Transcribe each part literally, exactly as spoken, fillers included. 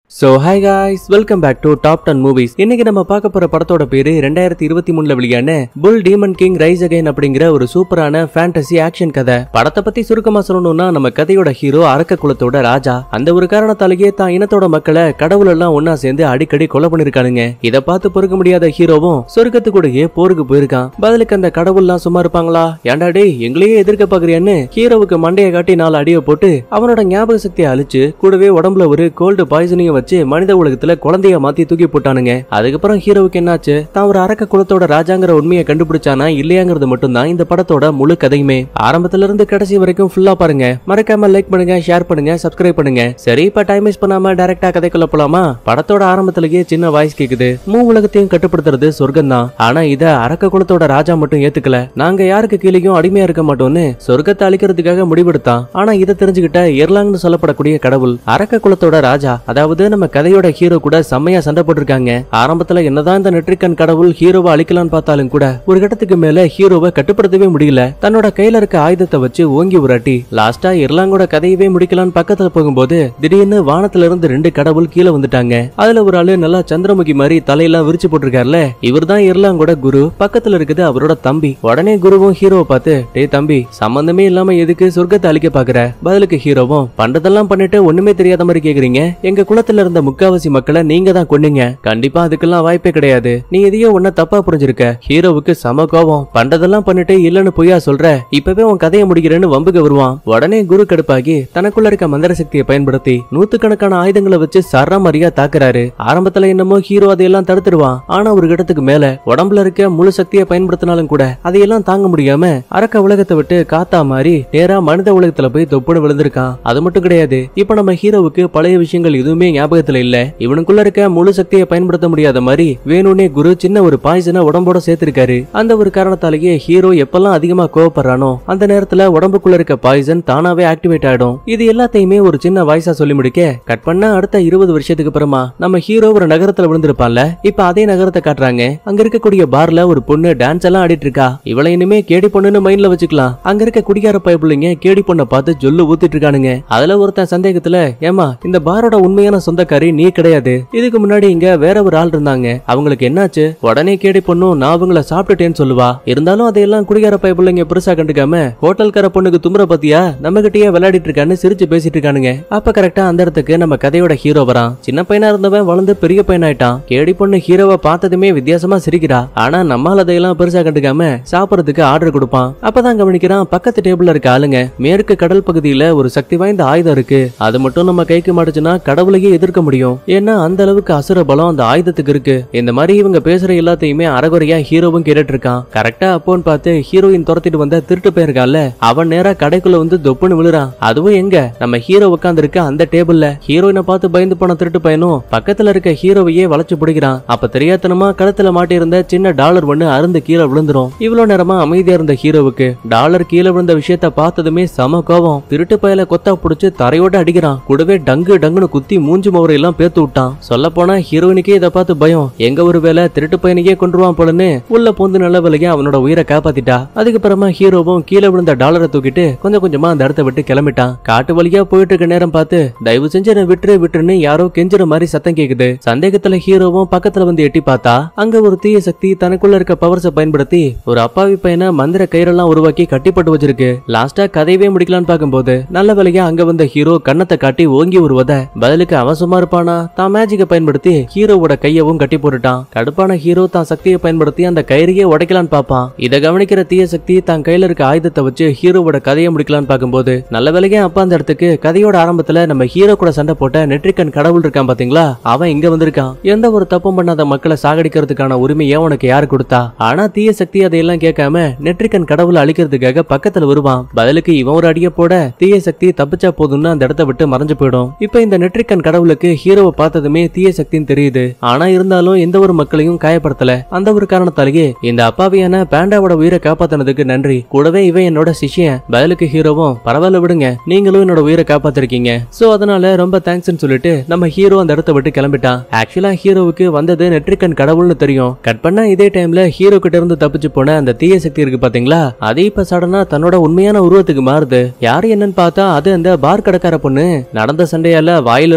So hi guys, welcome back to Top ten Movies. இன்னைக்கு நம்ம பார்க்க போற படத்தோட பேரு இரண்டாயிரத்து இருபத்தி மூன்று ல வெளியான Bull Demon King Rise Again அப்படிங்கிற ஒரு சூப்பரான ஃபேண்டசி ஆக்ஷன் கதை. படத்தை பத்தி சுருக்கமா சொல்லணும்னா நம்ம கதையோட ஹீரோ அரக்க குலத்தோட ராஜா. அந்த ஒரு காரணத்தாலேயே தான் இனத்தோட மக்களை கடவுள் எல்லாம் ஒன்னா சேர்ந்து அடிக்கடி கொலை பண்ணிருக்கானுங்க. இத பார்த்து பொறுக்க முடியாத ஹீரோவும் சொர்க்கத்துக்கூடயே போருக்கு போயிருக்கான். பதிலுக்கு அந்த கடவுள்லாம் சும்மா இருப்பாங்களா? ஏன்டா டேய் எங்களையே எதிர்க்க பாக்குறியான்னு ஹீரோவுக்கு மண்டையை காட்டி நாலு அடியை போட்டு அவனோட ஞாபக சக்தியை அழிச்சு கூடவே உடம்புல ஒரு கோல்டு பாய்சனிங் வச்சு மனித உலகத்துல குழந்தைய மாத்தி தூக்கி போட்டானுங்க. அதுக்கப்புறம் ஹீரோவுக்கு என்னாச்சு? தான் ஒரு அரக்க குலத்தோட ராஜாங்கிற உண்மையை கண்டுபிடிச்சானா இல்லையாங்கிறது மட்டும் தான் இந்த படத்தோட முழு கதையுமே. ஆரம்பத்துல இருந்து கடைசி வரைக்கும் ஃபுல்லா பாருங்க. மறக்காம லைக் பண்ணுங்க, ஷேர் பண்ணுங்க, சப்ஸ்கிரைப் பண்ணுங்க. சரி, இப்ப டைம் வேஸ்ட் பண்ணாம டைரக்டா கதைக்குள்ள போலாமா? படத்தோட ஆரம்பத்திலேயே சின்ன வாய்ஸ் கேக்குது. மூ உலகத்தையும் கட்டுப்படுத்துறது சொர்க்கம் தான். ஆனா இத அரக்க குலத்தோட ராஜா மட்டும் ஏத்துக்கல. நாங்க யாருக்கு கீழேயும் அடிமையா இருக்க மாட்டோம்னு சொர்க்கத்தை அழிக்கிறதுக்காக முடிவெடுத்தான். ஆனா இதை தெரிஞ்சுக்கிட்ட எர்லாங்னு சொல்லப்படக்கூடிய கடவுள் அரக்க குலத்தோட ராஜா, அதாவது நம்ம கதையோட ஹீரோ கூட செம்மையா சண்டை போட்டிருக்காங்க. ஆரம்பத்துல என்னதான் இந்த நெட்ரிக்கன் கடவுள் ஹீரோவை அழிக்கலான்னு பார்த்தாலும் கூட ஒரு கட்டத்துக்கு மேல ஹீரோவை கட்டுப்படுத்தவே முடியல. தன்னோட கையில இருக்க ஆயுதத்தை வச்சு ஓங்கி உராட்டி லாஸ்டா எர்லாங்கோட கதையவே முடிக்கலான்னு பக்கத்துல போகும்போது திடீர்னு வானத்துல இருந்து ரெண்டு கடவுள் கீழே வந்துட்டாங்க. அதுல ஒரு ஆளு நல்லா சந்திரமுகி மாதிரி தலையெல்லாம் விரிச்சு போட்டிருக்காருல, இவர் தான் எர்லாங்கோட குரு. பக்கத்துல இருக்குது அவரோட தம்பி. உடனே குருவும் ஹீரோவை பார்த்து, டே தம்பி, சம்பந்தமே இல்லாம எதுக்கு சொர்க்கத்தை அழிக்க பாக்குற? பதிலுக்கு ஹீரோவும், பண்றதெல்லாம் பண்ணிட்டு ஒண்ணுமே தெரியாத மாதிரி கேக்குறீங்க. எங்க குலத்துல இருந்த முக்காவாசி மக்களை நீங்க தான் கொன்னீங்க. கண்டிப்பா அதுக்கெல்லாம் வாய்ப்பே கிடையாது. நீ எதையோ ஒன்ன தப்பா புரிஞ்சிருக்க. ஹீரோவுக்கு சம கோபம். பண்றதெல்லாம் பண்ணிட்டு இல்லன்னு பொய்யா சொல்ற, இப்பவே உன் கதையை முடிக்கிறேன்னு வம்புக்கு வருவான். உடனே குரு கடுப்பாகி தனக்குள்ள இருக்க மந்திர சக்தியை பயன்படுத்தி நூத்துக்கணக்கான ஆயுதங்களை வச்சு சரமாரியா தாக்குறாரு. ஆரம்பத்துல என்னமோ ஹீரோ அதையெல்லாம் தடுத்துடுவான். ஆனா ஒரு கட்டத்துக்கு மேல உடம்புல இருக்க முழு சக்தியை பயன்படுத்தினாலும் கூட அதையெல்லாம் தாங்க முடியாம அரக்க உலகத்தை விட்டு காத்தா மாதிரி நேரா மனித உலகத்துல போய் தொப்புன்னு விழுந்திருக்கான். அது மட்டும் கிடையாது, இப்ப நம்ம ஹீரோவுக்கு பழைய விஷயங்கள் எதுவுமே ஞாபகத்துல இல்ல. இவனுக்குள்ள இருக்க முழு சக்தியை பயன்படுத்த முடியாத மாதிரி வேணும்னே குரு சின்ன ஒரு பாய்சனை உடம்போட சேர்த்திருக்காரு. அந்த ஒரு காரணத்தாலேயே ஹீரோ எப்பெல்லாம் அதிகமா கோவப்படுறானோ அந்த நேரத்துல உடம்புக்குள்ள இருக்க பாய்சன் தானாவே ஆக்டிவேட் ஆயிடும். இது எல்லாத்தையுமே ஒரு சின்ன வாய்ஸா சொல்லி முடிக்க கட் பண்ணா அடுத்த இருபது வருஷத்துக்கு அப்புறமா நம்ம ஹீரோ ஒரு நகரத்துல விழுந்திருப்பான்ல, இப்ப அதே நகரத்தை காட்டுறாங்க. அங்க இருக்கக்கூடிய பார்ல ஒரு பொண்ணு டான்ஸ் எல்லாம் ஆடிட்டு இருக்கா. இவளை இனிமே கேடி பொண்ணுன்னு மைண்ட்ல வச்சுக்கலாம். அங்க இருக்க குடிகார பயப்புள்ளைங்க கேடி பொண்ணை பார்த்து ஜொல்லு ஊத்திட்டு இருக்கானுங்க. அதுல ஒருத்தன் சந்தேகத்துல, ஏமா இந்த பாரோட உண்மையான சொந்தக்காரி நீ கிடையாது, இதுக்கு முன்னாடி இங்க வேற ஒரு ஆள் இருந்தாங்க, அவங்களுக்கு என்னாச்சு? உடனே கேடி பொண்ணும் நான் அவங்கள சாப்பிட்டுட்டேன்னு சொல்லுவா. இருந்தாலும் அதையெல்லாம் குடிகார பயப்புள்ளைங்க பெருசா கண்டுக்காம ஹோட்டல்கார பொண்ணுக்கு தும்புற பத்தியா நம்ம கிட்டயே விளையாடிட்டு இருக்கான்னு சிரிச்சு பேசிட்டு இருக்கானுங்க. அப்ப கரெக்டா அந்த இடத்துக்கு நம்ம கதையோட ஹீரோ வரான். சின்ன பையனா இருந்தவன் வளர்ந்து பெரிய பையனாயிட்டான். கேடி பொண்ணு ஹீரோவை பார்த்ததுமே வித்தியாசமா சிரிக்கிறா. ஆனா நம்மால அதையெல்லாம் பெருசா கண்டுக்காம சாப்பிடறதுக்கு ஆர்டர் கொடுப்பான். அப்பதான் கவனிக்கிறான், பக்கத்து டேபிள்ல இருக்க ஆளுங்க மேற்கு கடல் பகுதியில ஒரு சக்தி வாய்ந்த ஆயுதம் இருக்கு. அது மட்டும் நம்ம கைக்கு மாட்டுச்சுன்னா கடவுளையே எதிர்க்க முடியும். ஏன்னா அந்த அளவுக்கு அசுர பலம் அந்த ஆயுதத்துக்கு இருக்கு. இந்த மாதிரி இவங்க பேசுற எல்லாத்தையுமே அறகுறையா ஹீரோவும் கேட்டுட்டு இருக்கான். கரெக்டா அப்போன்னு பார்த்து ஹீரோயின் துரத்திட்டு வந்த திருட்டு போயிருக்கான்ல, அவன் நேரா கடைக்குள்ள வந்து தொப்புன்னு விழுறான். அதுவும் எங்க நம்ம ஹீரோ உட்கார்ந்து இருக்க அந்த டேபிள்ல. ஹீரோயினை பார்த்து பயந்து போன திருட்டு பையனும் பக்கத்துல இருக்க ஹீரோவையே வளைச்சு பிடிக்கிறான். அப்ப தெரியாதனமா கழுத்துல மாட்டி இருந்த சின்ன டாலர் ஒண்ணு அருந்து கீழே விழுந்துரும். இவ்வளவு நேரமா அமைதியா இருந்த ஹீரோவுக்கு டாலர் கீழே விழுந்த விஷயத்த பார்த்ததுமே சம கோபம். திருட்டு பயல கொத்தா புடிச்சு தரையோட அடிக்கிறான். கூடவே டங்கு டங்குன்னு குத்தி மூஞ்சி மவரை எல்லாம் பேத்து விட்டான். சொல்ல போனா ஹீரோயினுக்கே இதை பார்த்து பயம். எங்க ஒரு வேலை திருட்டு பையனையே கொண்டுருவான் போலன்னு உள்ள போந்து நல்ல வேலையா அவனோட உயிரை காப்பாத்திட்டா. அதுக்கப்புறமா ஹீரோவும் கீழே விழுந்த டாலரை தூக்கிட்டு கொஞ்சம் கொஞ்சமா அந்த இடத்த விட்டு கிளம்பிட்டான். காட்டு வழியா போயிட்டு இருக்க நேரம் பார்த்து தயவு செஞ்சு விட்டுரு விட்டுருன்னு யாரோ கெஞ்சுற மாதிரி சத்தம் கேக்குது. சந்தேகத்துல ஹீரோவும் பக்கத்துல வந்து எட்டி பார்த்தா அங்க ஒரு தீய சக்தி தனக்குள்ள இருக்க பவர்ஸை பயன்படுத்தி ஒரு அப்பாவி பையனை மந்திர கயிறெல்லாம் உருவாக்கி கட்டிப்பட்டு வச்சிருக்கு. லாஸ்டா கதையவே முடிக்கலான்னு பார்க்கும்போது நல்ல வேலையா அங்க வந்த ஹீரோ கண்ணத்தை காட்டி ஓங்கி உருவத. பதிலுக்கு அவன் சும்மா இருப்பானா? தான் மேஜிக்கை பயன்படுத்தி ஹீரோவோட கையவும் கட்டி போட்டுட்டான். கடுப்பான ஹீரோ தான் சக்தியை பயன்படுத்தி அந்த கயிறையே உடைக்கலான்னு பாப்பான். இதை கவனிக்கிற தீய சக்தி தான் கையில இருக்க ஆயுதத்தை வச்சு ஹீரோவோட கதையை முடிக்கலான்னு பார்க்கும்போது நல்ல வேலையா அப்பா அந்த இடத்துக்கு கதையோட ஆரம்பத்துல நம்ம ஹீரோ கூட சண்டை போட்ட நெட்ரிக்கன் கடவுள் இருக்கான் பாத்தீங்களா, அவன் இங்க வந்திருக்கான். எந்த ஒரு தப்பும் பண்ணாத மக்களை சாகடிக்கிறதுக்கான உரிமையை உனக்கு யாரு கொடுத்தா? ஆனா தீய சக்தி அதையெல்லாம் கேட்காம நெட்ரிக்கன் கடவுளை அழிக்கிறதுக்காக பக்கத்துல வருவான். பதிலுக்கு இவன் ஒரு அடிய போட தீய சக்தி தப்பிச்சா போதும்னு அந்த இடத்தை விட்டு மறைஞ்சு போயிடும். இப்ப இந்த நெட்ரிக்கன் கடவுளுக்கு ஹீரோவை பார்த்ததுமே தீய சக்தின்னு தெரியுது. ஆனா இருந்தாலும் எந்த ஒரு மக்களையும் காயப்படுத்தல. அந்த ஒரு காரணத்தாலேயே இந்த அப்பாவியான பேண்டாவோட உயிரை காப்பாத்தினதுக்கு நன்றி. கூடவே இவன் என்னோட சிஷ்யன். பதிலுக்கு ஹீரோவும், பரவாயில்ல விடுங்க, நீங்களும் என்னோட உயிரை காப்பாத்திருக்கீங்க, சோ அதனால ரொம்ப தேங்க்ஸ் சொல்லிட்டு நம்ம ஹீரோ அந்த இடத்தை விட்டு கிளம்பிட்டான். ஆக்சுவலா ஹீரோவுக்கு வந்தது நெட்ரிக்கன் கடவுள்னு தெரியும். கட் பண்ணா இதே டைம்ல ஹீரோ கிட்ட இருந்து தப்பிச்சு போன அந்த தீய சக்தி இருக்கு பாத்தீங்களா, அதே இப்ப சடனா தன்னோட உண்மையான உருவத்துக்கு மாறுது. யாரு என்னன்னு பார்த்தா அது அந்த பார் கடைக்கார பொண்ணு. நடந்த சண்டையால வாயிலிருந்து ரத்தம்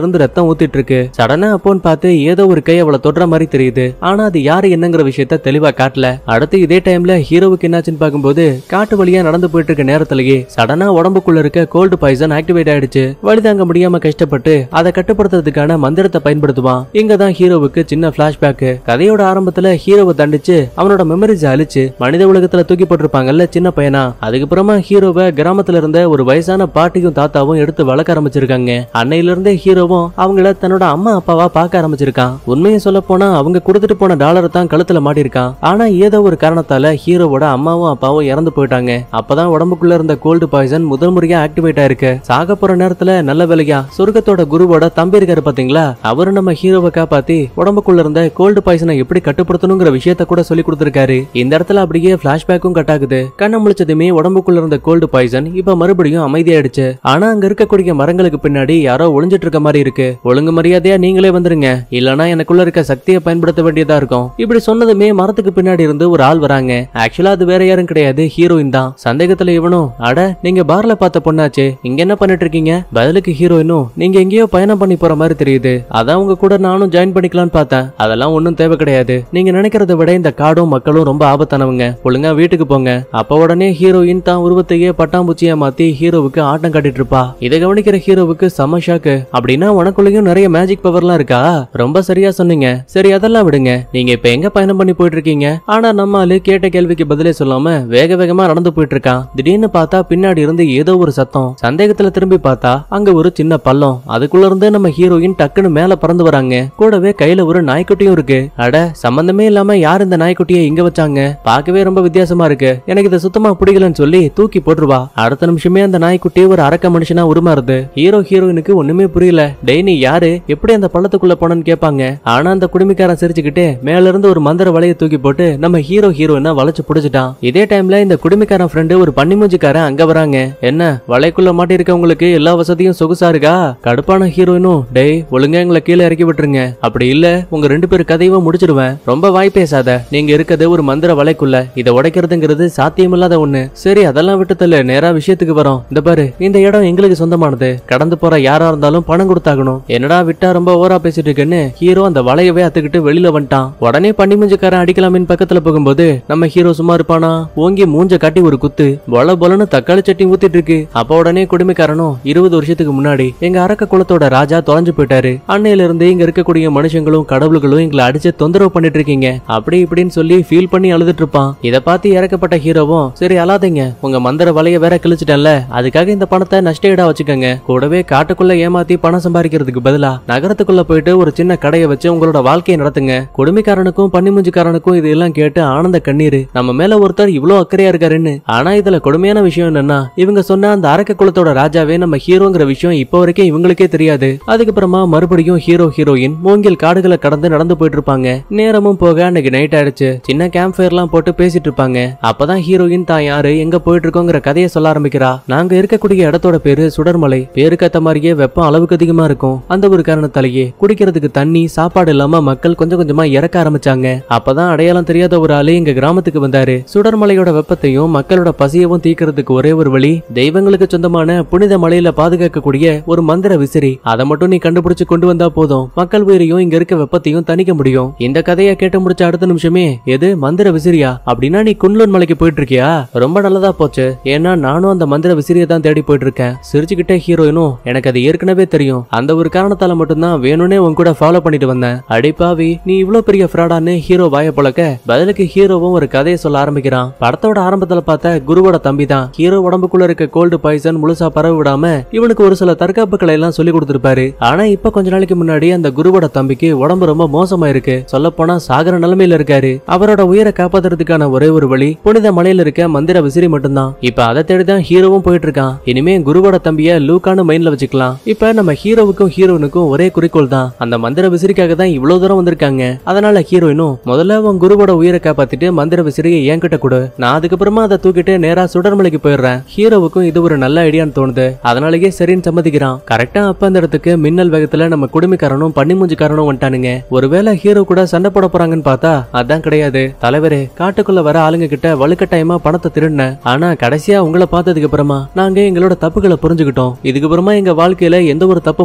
ரத்தம் ஊத்திட்டு இருக்கு. சடனா அப்போன்னு பார்த்து ஏதோ ஒரு கை அவளை தொடுற மாதிரி தெரியுது. ஆனா அது யாரு என்னங்கிற விஷயத்த தெளிவா காட்டல. அடுத்து இதே டைம்ல ஹீரோவுக்கு என்னாச்சுன்னு பார்க்கும்போது காட்டு வழியா நடந்து போயிட்டு இருக்க நேரத்திலேயே சடனா உடம்புக்குள்ள இருக்க கோல்டு பாய்சன் ஆக்டிவேட் ஆயிடுச்சு. வழி தாங்க முடியாம கஷ்டப்பட்டு அதை கட்டுப்படுத்துறதுக்கான மந்திரத்தை பயன்படுத்துவான். இங்கதான் ஹீரோவுக்கு சின்ன பிளாஷ்பேக். கதையோட ஆரம்பத்துல ஹீரோவை தண்டிச்சு அவனோட மெமரிஸ் அழிச்சு மனித உலகத்துல தூக்கி போட்டிருப்பாங்கல்ல சின்ன பையனா, அதுக்கப்புறமா ஹீரோவை கிராமத்துல இருந்த ஒரு வயசான பாட்டியும் தாத்தாவும் எடுத்து வளர்க்க ஆரம்பிச்சிருக்காங்க. அன்னையில இருந்தே ஹீரோவும் அவங்கள தன்னோட அம்மா அப்பாவா பார்க்க ஆரம்பிச்சிருக்கான். உண்மையை சொல்ல போனா அவங்க கொடுத்துட்டு போன டாலரை தான் கழுத்துல மாட்டிருக்கான். ஆனா ஏதோ ஒரு காரணத்தால ஹீரோவோட அம்மாவும் அப்பாவும் இறந்து போயிட்டாங்க. அப்பதான் உடம்புக்குள்ள இருந்த கோல்டு பாய்சன் முதல் முறையா ஆக்டிவேட் ஆயிருக்கு. சாக போற நேரத்துல நல்ல வேலையா சொர்க்கத்தோட குருவோட தம்பி இருக்காரு பாத்தீங்களா, அவரு நம்ம ஹீரோவை காப்பாத்தி உடம்புக்குள்ள இருந்த கோல்டு பாய்சனை எப்படி கட்டுப்படுத்தணுங்கிற விஷயத்த கூட சொல்லி கொடுத்திருக்காரு. இந்த இடத்துல அப்படியே பிளாஷ்பேக்கும் கட் ஆகுது. கண்ண முழிச்சதுமே உடம்புக்குள்ள இருந்த கோல்டு பாய்சன் இப்ப மறுபடியும் அமைதியாயிடுச்சு. ஆனா அங்க இருக்கக்கூடிய மரங்களுக்கு பின்னாடி யாரோ ஒளிஞ்சிட்டு இருக்க மாதிரி இருக்கு. ஒழுங்கு மரியாதையா நீங்களே வந்துருங்க, இல்லனா எனக்குள்ள இருக்க சக்தியை பயன்படுத்த வேண்டியதா இருக்கும். இப்படி சொன்னதுமே மரத்துக்கு பின்னாடி இருந்து ஒரு ஆள் வராங்க. ஆக்சுவலா அது வேற யாரும் கிடையாது, ஹீரோயின் தான். சந்தேகத்துல இவனும், அட நீங்க பார்ல பார்த்த பொண்ணாச்சே, இங்க என்ன பண்ணிட்டு இருக்கீங்க? பதிலுக்கு ஹீரோயினும், நீங்க எங்கேயோ பயணம் பண்ணி போற மாதிரி தெரியுது, அதான் உங்க கூட நானும் ஜாயின் பண்ணிக்கலாம்னு பார்த்தேன். அதெல்லாம் ஒன்னும் தேவை கிடையாது. நீங்க நினைக்கிறத விட இந்த காடும் மக்களும் ரொம்ப ஆபத்தானவங்க, ஒழுங்கா வீட்டுக்கு போங்க. அப்ப உடனே ஹீரோயின் தான் உருவத்தையே பட்டாம்பூச்சியா மாத்தி ஹீரோவுக்கு ஆட்டம் காட்டிட்டு இருப்பா. இதை கவனிக்கிற ஹீரோவுக்கு செம ஷாக்கு. அப்படின்னா உனக்குள்ளயும் நிறைய மேஜிக் பவர்லாம் இருக்கா? ரொம்ப சரியா சொன்னீங்க. சரி அதெல்லாம் விடுங்க, நீங்க இப்ப எங்க பயணம் பண்ணி போயிட்டு இருக்கீங்க? ஆனா நம்ம ஆளு கேட்ட கேள்விக்கு பதிலே சொல்லாம வேக வேகமா நடந்து போயிட்டு இருக்கான். திடீர்னு பார்த்தா பின்னாடி இருந்து ஏதோ ஒரு சத்தம். சந்தேகத்துல திரும்பி பார்த்தா அங்க ஒரு சின்ன பள்ளம். அதுக்குள்ள இருந்து நம்ம ஹீரோயின் டக்குன்னு மேல பறந்து வராங்க. கூடவே கையில ஒரு நாய்க்குட்டியும் இருக்கு. அட சம்பந்தமே இல்லாம யார் இந்த நாய்க்குட்டியை இங்க வச்சாங்க? பார்க்கவே ரொம்ப வித்தியாசமா இருக்கு, எனக்கு இது சுத்தமா பிடிக்கலன்னு சொல்லி தூக்கி போட்டுருவா. அடுத்த நிமிஷமே அந்த நாய்க்குட்டி ஒரு அரக்க மனுஷனா உருமாறுது. ஹீரோ ஹீரோயினுக்கு ஒண்ணுமே புரியல. டேய் நீ யாரு, எப்படி அந்த பள்ளத்துக்குள்ள போனன்னு கேட்பாங்க. ஆனா அந்த குடுமிக்காரன் சிரிச்சுக்கிட்டு மேல இருந்து ஒரு மந்திர வலையை தூக்கி போட்டு நம்ம ஹீரோ ஹீரோயினை வளைச்சு புடிச்சிட்டான். இதே டைம்ல இந்த குடுமிக்காரன் ஃப்ரெண்டு ஒரு பன்னிமூஞ்சிக்காரன் அங்க வராங்க. என்ன வலைக்குள்ள மாட்டி இருக்கவங்களுக்கு எல்லா வசதியும் சொகுசா இருக்கா? கடுப்பான ஹீரோயினும், டேய் ஒழுங்கா எங்களை கீழே இறக்கி விட்டுருங்க, அப்படி இல்ல உங்க ரெண்டு பேர் கதையும் முடிச்சிடுவேன். ரொம்ப வாய் பேசாத, நீங்க இருக்கிறது ஒரு மந்திர வலைக்குள்ள, இதை உடைக்கிறதுங்கிறது சாத்தியமில்லாத ஒண்ணு. சரி அதெல்லாம் விட்டு தள்ள, நேரா விஷயத்துக்கு வரோம். இந்த பாரு, இந்த இடம் எங்களுக்கு சொந்தமானது, கடந்து போற யாரா இருந்தாலும் பணம் கொடுத்தாகணும். என்னடா விட்டா ரொம்ப ஓவரா பேசிட்டு இருக்குன்னு ஹீரோ அந்த வலையவே அத்துக்கிட்டு வெளியில வந்துட்டான். உடனே பன்னிமூஞ்சிக்காரன் அடிக்கலாமின் பக்கத்துல போகும்போது நம்ம ஹீரோ சும்மா இருப்பானா, ஓங்கி மூஞ்ச காட்டி ஒரு குத்து, பொல பொலன்னு தக்காளி சட்னி ஊத்திட்டு இருக்கு. அப்ப உடனே குடுமிக்காரனும், இருபது வருஷத்துக்கு முன்னாடி எங்க அரக்க குலத்தோட ராஜா தொலைஞ்சு போயிட்டாரு, அன்னையில இருந்து இங்க இருக்கக்கூடிய மனுஷங்களும் கடவுள்களும் எங்களை அடிச்சு தொந்தரவு பண்ணிட்டு இருக்கீங்க, அப்படி இப்படின்னு சொல்லி ஃபீல் பண்ணி அழுதுட்டு இருப்பான். இத பார்த்து இறக்கப்பட்ட ஹீரோவும், சரி அழாதீங்க, உங்க மந்திர வலைய வேற கிழிச்சிட்டேன்ல, அதுக்காக இந்த பணத்தை நஷ்டஈடா வச்சுக்கோங்க. கூடவே காட்டுக்குள்ள ஏமாத்தி பணம் சம்பாதிக்கிறதுக்கு பதிலா நகரத்துக்குள்ள போயிட்டு ஒரு சின்ன கடையை வச்சு உங்களோட வாழ்க்கையை நடத்துங்க. குடுமிக்காரனுக்கும் பன்னிமூஞ்சிக்காரனுக்கும் இது எல்லாம் கேட்டு ஆனந்த கண்ணீர். நம்ம மேல ஒருத்தர் இவ்வளவு அக்கறையா இருக்காருன்னு. ஆனா இதுல கொடுமையான விஷயம் என்னன்னா, இவங்க சொன்ன அந்த அரக்க குலத்தோட ராஜாவே நம்ம ஹீரோங்கிற விஷயம் இப்ப வரைக்கும் இவங்களுக்கே தெரியாது. அதுக்கப்புறமா மறுபடியும் ஹீரோ ஹீரோயின் மூங்கில் காடுகளை கடந்து நடந்து போயிட்டு இருப்பாங்க. நேரமும் போக அன்னைக்கு நைட் ஆயிடுச்சு. சின்ன கேம்ப் ஃபயர் எல்லாம் போட்டு பேசிட்டு இருப்பாங்க. அப்பதான் ஹீரோயின் தான் யாரு எங்க போயிட்டு இருக்கோங்கிற கதையை சொல்ல ஆரம்பிக்கிறா. நாங்க இருக்கக்கூடிய இடத்தோட பேரு சுடர்மலை. பேருக்கு ஏத்த மாதிரியே வெப்பம் அளவுக்கு அதிகமா இருக்கும். அந்த ஒரு காரணத்தாலேயே குடிக்கிறதுக்கு தண்ணி சாப்பாடு இல்லாம மக்கள் கொஞ்சம் கொஞ்சமா இறக்க ஆரம்பிச்சாங்க. அப்பதான் அடையாளம் தெரியாத ஒரு ஆளு எங்க கிராமத்துக்கு வந்தாரு. சுடர்மலையோட வெப்பத்தையும் மக்களோட பசியவும் தீக்கிறதுக்கு ஒரே ஒரு வழி, தெய்வங்களுக்கு சொந்தமான புனித மலையில பாதுகாக்கக்கூடிய ஒரு மந்திர விசிறி. அதை மட்டும் நீ கண்டுபிடிச்சு கொண்டு வந்தா போதும், மக்கள் உயிரையும் இங்க இருக்க வெப்பத்தையும் தணிக்க முடியும். இந்த கதையை கேட்டு முடிச்ச அடுத்த நிமிஷமே, எது மந்திர விசிறியா? அப்படின்னா நீ குன்லூன் மலைக்கு போயிட்டு இருக்கியா? ரொம்ப நல்லதா போச்சு, ஏன்னா நானும் அந்த மந்திர விசிறியை தான் தேடி போயிட்டு இருக்கேன். சிரிச்சுக்கிட்டே ஹீரோயினும், எனக்கு அது ஏற்கனவே தெரியும், அந்த ஒரு காரணத்தால மட்டும்தான் வேணும்னே உன் கூட ஃபாலோ பண்ணிட்டு வந்தேன். அடிப்பாவி, நீ இவ்வளவு பெரிய ஃப்ராடான்னு ஹீரோ வாய பழக்க பதிலுக்கு ஹீரோவும் ஒரு கதையை சொல்ல ஆரம்பிக்கிறான். படத்தோட ஆரம்பத்துல பார்த்த குருவோட தம்பி தான் ஹீரோ உடம்புக்குள்ள இருக்க கோல்டு பாய்சன் முழுசா பரவ விடாம இவனுக்கு ஒரு சில தற்காப்புகளை எல்லாம் சொல்லி கொடுத்திருப்பாரு. ஆனா இப்ப கொஞ்ச நாளைக்கு முன்னாடி அந்த குருவோட தம்பிக்கு உடம்பு ரொம்ப மோசமா இருக்கு, சொல்ல போனா சாகர நிலைமையில இருக்காரு. அவரோட உயிரை காப்பாத்துறதுக்கான ஒரே ஒரு வழி புனித மலையில இருக்க மந்திர விசிறி மட்டும்தான். இப்ப அதை தேடிதான் ஹீரோவும் போயிட்டு இருக்கான். இனிமே குருவோட தம்பிய லூக்கான மைண்ட்ல வச்சுக்கலாம். இப்ப நம்ம ஹீரோவுக்கும் ஹீரோனுக்கும் ஒரே குறிக்கோள் தான், அந்த மந்திர விசிறிக்காக தான் இவ்வளவு தூரம் வந்திருக்காங்க. அதனால ஹீரோயினும், முதல்ல உன் குருவோட உயிரை காப்பாத்திட்டு மந்திர விசிறியை என்கிட்ட கொடு, நான் அதுக்கப்புறமா அதை தூக்கிட்டு நேரா சுடர்மலைக்கு போயிடுறேன். ஹீரோவுக்கும் இது ஒரு நல்ல ஐடியான்னு தோணுது. அதனாலயே சரின்னு சம்மதிக்கிறான். கரெக்டா அப்ப அந்த இடத்துக்கு மின்னல் வேகத்துல நம்ம குடுமிக்காரனும் பன்னிமூஞ்சிக்காரனும் வந்துட்டானுங்க. ஒருவேளை ஹீரோ கூட சண்டை போட போறாங்கன்னு பார்த்தா அதான் கிடையாது. தலைவரே, காட்டுக்குள்ள வர ஆளுங்க கிட்ட வலுக்கட்டாயமா பணத்தை திருடின, ஆனா கடைசியா உங்களை பார்த்ததுக்கு அப்புறமா நாங்க எங்களோட தப்புகளை புரிஞ்சுக்கிட்டோம். இதுக்கு அப்புறமா எங்க வாழ்க்கையில எந்த ஒரு தப்பும் பண்ண மாட்டோம்.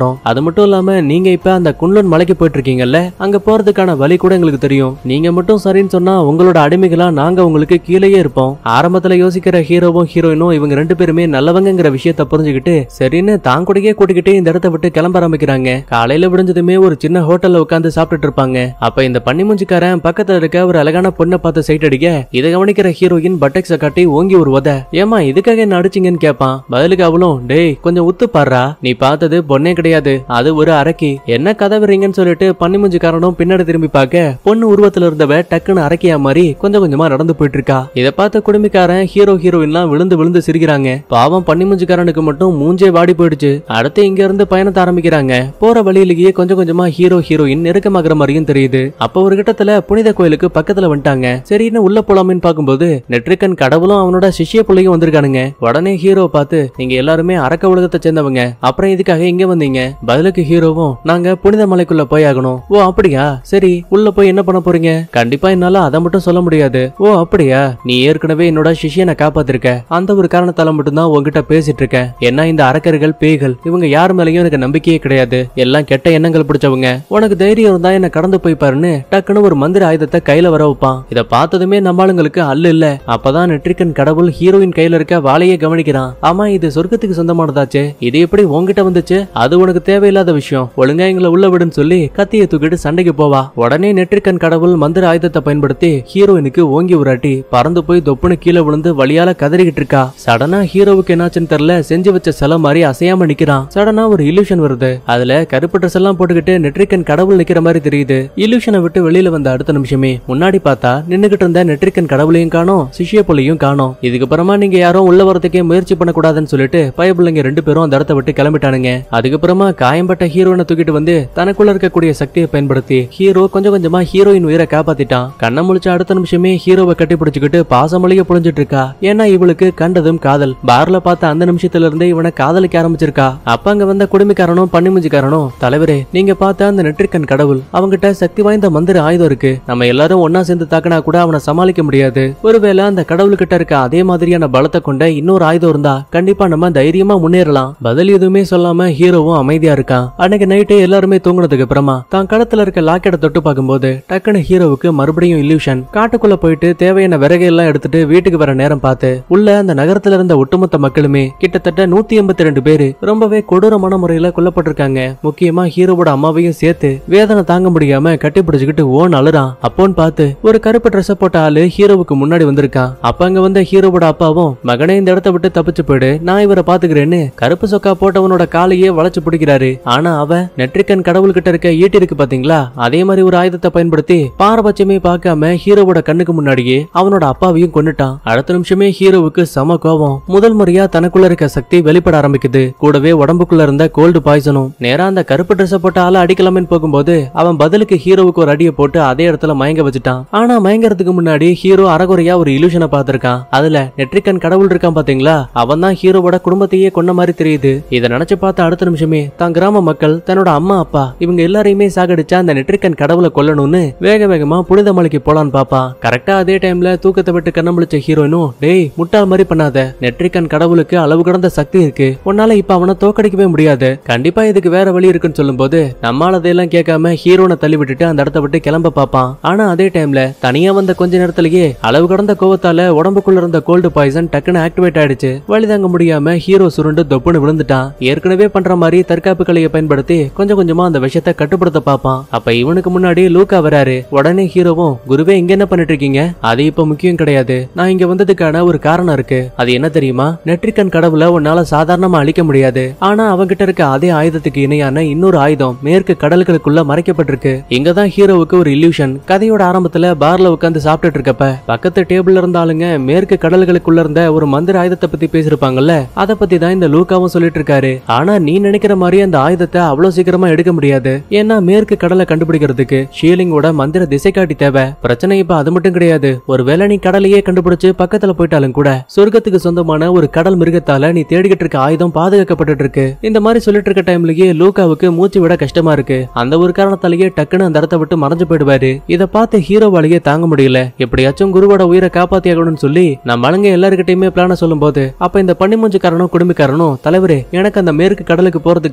மாட்டோம். அது மட்டும் இல்லாம நீங்க இப்ப அந்த குன்லுன் மலைக்கு போயிட்டு இருக்கீங்கல்ல, அங்க போறதுக்கான வழி கூட எங்களுக்கு தெரியும். நீங்க மட்டும் சரின்னு சொன்னா உங்களோட அடிமைகளா நாங்க உங்களுக்கு கீழேயே இருப்போம். ஆரம்பத்துல யோசிக்கிற ஹீரோவும் ஹீரோயினும் இவங்க ரெண்டு பேருமே நல்லவங்கிற விஷயத்த புரிஞ்சுக்கிட்டு சரின்னு தான் கூடயே கூட்டிக்கிட்டு இந்த இடத்த விட்டு கிளம்ப ஆரம்பிக்கிறாங்க. காலையில விடிஞ்சதுமே ஒரு சின்ன ஹோட்டல்ல உட்கார்ந்து சாப்பிட்டுட்டு இருப்பாங்க. அப்ப இந்த பன்னிமுஞ்சிக்காரன் பக்கத்துல இருக்க ஒரு அழகான பொண்ணை பார்த்து சைட் அடிக்க இதை கவனிக்கிற ஹீரோயின் பட்டெக்ஸ காட்டி ஓங்கி ஒரு உத. ஏமா இதுக்காக என்ன அடிச்சிங்கன்னு கேட்பான். பதிலுக்கு அவளும் டேய் கொஞ்சம் உத்து பாடுறா, நீ பார்த்தது பொண்ணே கிடையாது, அது ஒரு அரக்கி, என்ன கதை விடுறீங்கன்னு சொல்லிட்டு பன்னிமுஞ்சிக்காரனும் பின்னாடி திரும்பி பார்க்க பொண்ணு உருவத்துல இருந்தவ டக்குன்னு அரக்கியா மாதிரி கொஞ்சம் கொஞ்சமா நடந்து போயிட்டு இருக்கா. இதை பார்த்த குடும்பிக்காரன் ஹீரோ ஹீரோயின்லாம் விழுந்து விழுந்து சிரிக்கிறாங்க. பாவம் பன்னிமுஞ்சிக்காரனுக்கு மட்டும் மூஞ்சே வாடி போயிடுச்சு. அடுத்து இங்க இருந்து பயணத்தை ஆரம்பிக்கிறாங்க. போற வழியிலேயே கொஞ்சம் கொஞ்சமா ஹீரோ ஹீரோயின் நெருக்கமாகிற மாதிரியும் தெரியுது. அப்ப ஒரு கிட்டத்துல புனித கோயிலுக்கு பக்கத்துல வந்துட்டாங்க. சரின்னு உள்ள போலாமேன்னு பாக்கும்போது நெற்றிக்கன் கடவுளும் அவனோட சிஷ்ய பிள்ளையும் வந்திருக்கானுங்க. உடனே ஹீரோ பார்த்து நீங்க எல்லாருமே அரக்க உலகத்தை சேர்ந்தவங்க, அப்புறம் இதுக்காக இங்க வந்தீங்க? பதிலுக்கு ஹீரோவும் நாங்க புனித மலைக்குள்ள போய் ஆகணும். ஓ அப்படியா, சரி உள்ள போய் என்ன பண்ண போறீங்க? கண்டிப்பா என்னால அதை மட்டும் சொல்ல முடியாது. ஓ அப்படியா, நீ ஏற்கனவே என்னோட சிஷ்யனை காப்பாத்திருக்க, அந்த ஒரு காரணத்தால மட்டும்தான் உங்ககிட்ட பேசிட்டு இருக்கேன். ஏன்னா இந்த அரக்கர்கள் பேய்கள் இவங்க யார் மேலயும் எனக்கு நம்பிக்கையே கிடையாது, எல்லாம் கெட்ட எண்ணங்கள் பிடிச்சவங்க. உனக்கு தைரியம் இருந்தா என்ன கடந்து போய் பாருன்னு டக்குன்னு ஒரு மந்திர ஆயுதத்தை கையில வர வைப்பான். இத பார்த்ததுமே நம்மளுங்களுக்கு அல்ல இல்ல. அப்பதான் நெற்றிக்கன் கடவுள் ஹீரோயின் கையில இருக்க வாளையே கவனிக்கிறான். ஆமா இது சொர்க்கத்துக்கு சொந்தமானதாச்சு, இது எப்படி உங்ககிட்ட வந்துச்சு? அது உனக்கு தேவையில்லாத விஷயம், ஒழுங்கா எங்களை உள்ள விடுன்னு சொல்லி கத்தியை தூக்கிட்டு சண்டைக்கு போவா. உடனே நெற்றிக்கன் கடவுள் மந்திர ஆயுதத்தை பயன்படுத்தி ஹீரோயினுக்கு ஓங்கி உராட்டி பறந்து போய் தொப்புன்னு கீழே விழுந்து வழியால கதறிக்கிட்டு இருக்கா. சடனா ஹீரோவுக்கு என்னாச்சுன்னு தெரியல, செஞ்சு வச்ச சில மாதிரி அசையாம நிக்கிறான். சடனா ஒரு இல்யூஷன் வருது. அதுல கருப்பு ட்ரெஸ் எல்லாம் போட்டுக்கிட்டு நெற்றிக்கன் கடவுள் நிக்கிற மாதிரி தெரியுது. இல்யூஷனை விட்டு வெளியில வந்த அடுத்த நிமிஷமே முன்னாடி பார்த்தா நின்னுகிட்டு இருந்த நெற்றிக்கன் கடவுளையும் காணோம், சிஷ்ய புள்ளையும் காணோம். இதுக்கப்புறமா நீங்க யாரும் உள்ள வரதுக்கே முயற்சி பண்ணக்கூடாதுன்னு சொல்லிட்டு பயப்பிள்ளைங்க ரெண்டு பேரும் அந்த இடத்த விட்டு கிளம்பிட்டானுங்க. அதுக்கப்புறமா காயம்பட்ட ஹீரோயினை தூக்கிட்டு வந்து தனக்குள்ள இருக்கக்கூடிய சக்தியை பயன்படுத்தி ஹீரோ கொஞ்சம் கொஞ்சமா ஹீரோயின் உயிரை காப்பாத்திட்டான். கண்ணை முழிச்ச அடுத்த நிமிஷமே ஹீரோவை கட்டி பிடிச்சுக்கிட்டு பாசமொழிய புரிஞ்சிட்டு இருக்கா. ஏன்னா இவளுக்கு கண்டதும் காதல். பார்ல பார்த்த அந்த நிமிஷத்துல இருந்தே இவனை காதலிக்க ஆரம்பிச்சிருக்கா. அப்ப அங்க வந்த குடுமிக்காரனும் பன்னிமுஞ்சிக்காரனும் தலைவரே நீங்க பார்த்த அந்த நெற்றிக்கன் கடவுள் அவங்கிட்ட சக்தி வாய்ந்த மந்திர ஆயுதம் இருக்கு, நம்ம எல்லாரும் ஒன்னா சேர்ந்து தாக்கினா கூட அவனை சமாளிக்க முடியாது. ஒருவேளை அந்த கடவுள் கிட்ட இருக்க அதே மாதிரியான பலத்தை கொண்ட இன்னொரு ஆயுதம் இருந்தா கண்டிப்பா நம்ம தைரியமா முன்னேறலாம். பதில் எதுவுமே சொல்லாம ஹீரோவும் அமைதியா இருக்கான். அன்னைக்கு நைட்டு எல்லாருமே தூங்குனதுக்கு அப்புறமா தான் களத்துல இருக்க லாக்கெட்டை தொட்டு பார்க்கும்போது டக்குன்னு ஹீரோவுக்கு மறுபடியும் இல்யூஷன். காட்டுக்குள்ள போயிட்டு தேவையான விறகை எல்லாம் எடுத்துட்டு வீட்டுக்கு வர நேரம் பார்த்து உள்ள அந்த நகரத்துல இருந்த ஒட்டுமொத்த மக்களுமே கிட்டத்தட்ட நூத்தி எண்பத்தி ரெண்டு பேரு ரொம்பவே கொடூரமான முறையில கொல்லப்பட்டிருக்காங்க. முக்கியமா ஹீரோவோட அம்மாவையும் சேர்த்து வேதனை தாங்க முடியாம கட்டி பிடிச்சுக்கிட்டு ஓன் அழுறான். அப்போன்னு பார்த்து ஒரு கருப்பு ட்ரெஸ் போட்ட ஆளு ஹீரோவுக்கு முன்னாடி வந்திருக்கான். அப்ப அங்க வந்த ஹீரோவோட அப்பாவும் மகனே இந்த இடத்த விட்டு தப்பிச்சு போயிடு, நான் இவரை பாத்துக்கிறேன்னு கருப்பு சொக்கா போட்டவனோட காலையே வளைச்சு பிடிக்கிறாரு. ஆனா அவன் நெற்றிக்கன் கடவுள் கிட்ட இருக்க ஈட்டி இருக்கு பாத்தீங்களா, அதே மாதிரி ஒரு ஆயுதத்தை பயன்படுத்தி பாரபட்சமே பார்க்காம ஹீரோவோட கண்ணுக்கு முன்னாடியே அவனோட அப்பாவையும் கொன்னுட்டான். அடுத்த நிமிஷமே ஹீரோவுக்கு சம கோபம். முதல் முறையா தனக்குள்ள இருக்க சக்தி வெளிப்பட ஆரம்பிக்குது. கூடவே உடம்புக்குள்ள இருந்த கோல்டு பாய்சனும். நேரா அந்த கருப்பு ட்ரெஸ் போட்ட ஆள அடிக்கலாமேன்னு போகும்போது அவன் பதிலுக்கு ஹீரோவுக்கு ஒரு அடியை போட்டு அதே இடத்துல மயங்க வச்சுட்டான். ஆனா மயங்கறதுக்கு முன்னாடி ஹீரோ அறகுறையா ஒரு இல்யூஷனை பார்த்திருக்கான். அதுல நெற்றிக்கன் கடவுள் இருக்கான் பாத்தீங்களா, அவன் தான் ஹீரோவோட குடும்பத்தையே கொன்ன மாதிரி தெரியுது. இதை நினைச்சு பார்த்த அடுத்த நிமிஷமே தான் கிராம மக்கள் தன்னோட அம்மா அப்பா இவங்க எல்லாரையுமே சாகடிச்சா அந்த நெற்றிக்கன் கடவுளை கொல்லணும்னு வேக வேகமா புனித மலைக்கு போலான்னு பாப்பான். கரெக்டா அதே டைம்ல தூக்கத்தை விட்டு கண்ண முழிச்ச ஹீரோயினும் டேய் முட்டாள் மாதிரி பண்ணாத, நெற்றிக்கன் கடவுளுக்கு அளவு கடந்த சக்தி இருக்கு, உன்னால இப்ப அவனை தோக்கடிக்கவே முடியாது, கண்டிப்பா இதுக்கு வேற வழி இருக்குன்னு சொல்லும் போது நம்மால அதையெல்லாம் கேட்காம ஹீரோனை தள்ளி விட்டுட்டு அந்த இடத்த விட்டு கிளம்ப பாப்பான். ஆனா அதே டைம்ல தனியா வந்த கொஞ்ச நேரத்திலேயே அளவு கடந்த கோவத்தால உடம்புக்குள்ள இருந்த கோல்டு பாய்சன் டக்குன்னு ஆக்டிவேட் ஆயிடுச்சு. வழி தாங்க முடியாம ஹீரோ சுருண்டு தொப்புன்னு விழுந்துட்டான். ஏற்கனவே பண்ற மாதிரி தற்காப்பு கலையை பயன்படுத்தி கொஞ்சம் கொஞ்சமா அந்த விஷயத்தை கட்டுப்படுத்த பாப்பான். அப்ப இவனுக்கு முன்னாடி லூக்கா வராரு. உடனே ஹீரோவும் குருவே இங்க என்ன பண்ணிட்டு இருக்கீங்க? அது இப்ப முக்கியம் கிடையாது, நான் இங்க வந்ததுக்கான ஒரு காரணம் இருக்கு. அது என்ன தெரியுமா? நெற்றிக்கன் கடவுளை உன்னால சாதாரணமா அழிக்க முடியாது, ஆனா அவங்கிட்ட இருக்க அதே ஆயுதத்துக்கு இணையான இன்னொரு ஆயுதம் மேற்கு கடல்களுக்குள்ள மறைக்கப்பட்டிருக்கு. இங்கதான் ஹீரோவுக்கு ஒரு இல்யூஷன். கதையோட ஆரம்பத்துல பார்ல உட்கார்ந்து சாப்பிட்டுட்டு இருக்கப்ப பக்கத்து டேபிள்ல இருந்த ஆளுங்க மேற்கு கடல்களுக்குள்ள இருந்த ஒரு மந்திர ஆயுதத்தை பத்தி பேசிருப்பாங்கல்ல, அத பத்தி தான் இந்த லூக்காவும் சொல்லிட்டு இருக்காரு. ஆனா நீ நினைக்கிற மாதிரி அந்த ஆயுதத்தை அவ்வளவு சீக்கிரமா எடுக்க முடியாது. ஏன்னா மேற்கு கடலை கண்டுபிடிக்கிறதுக்கு ஷீலிங்கோட மந்திர திசை காட்டி தேவை. பிரச்சனை இப்ப அது மட்டும் கிடையாது, ஒருவேளை நீ கடலையே கண்டுபிடிச்சு பக்கத்துல போயிட்டாலும் கூட சொர்க்கத்துக்கு சொந்தமான ஒரு கடல் மிருகத்தால நீ தேடிக்கிட்டு இருக்க ஆயுதம் பாதுகாக்கப்பட்டு இருக்கு. இந்த மாதிரி சொல்லிட்டு இருக்க டைம்லயே லூக்காவுக்கு மூச்சு விட கஷ்டமா இருக்கு. அந்த ஒரு காரணத்தாலேயே டக்குன்னு அந்த இடத்த விட்டு மறைஞ்சு போயிடுவாரு. இத பார்த்து ஹீரோவாலேயே தாங்க முடியல. எப்படியாச்சும் குருவோட உயிரை காப்பாத்தியாகணும்னு சொல்லி நம்ம ஆளுங்க எல்லாருக்கிட்டையுமே பிளான சொல்லும் போது அப்ப இந்த பன்னிமூஞ்சிக்காரனும் குடும்பிக்காரனும் தலைவரே எனக்கு அந்த மேற்கு கடலுக்கு போறதுக்கு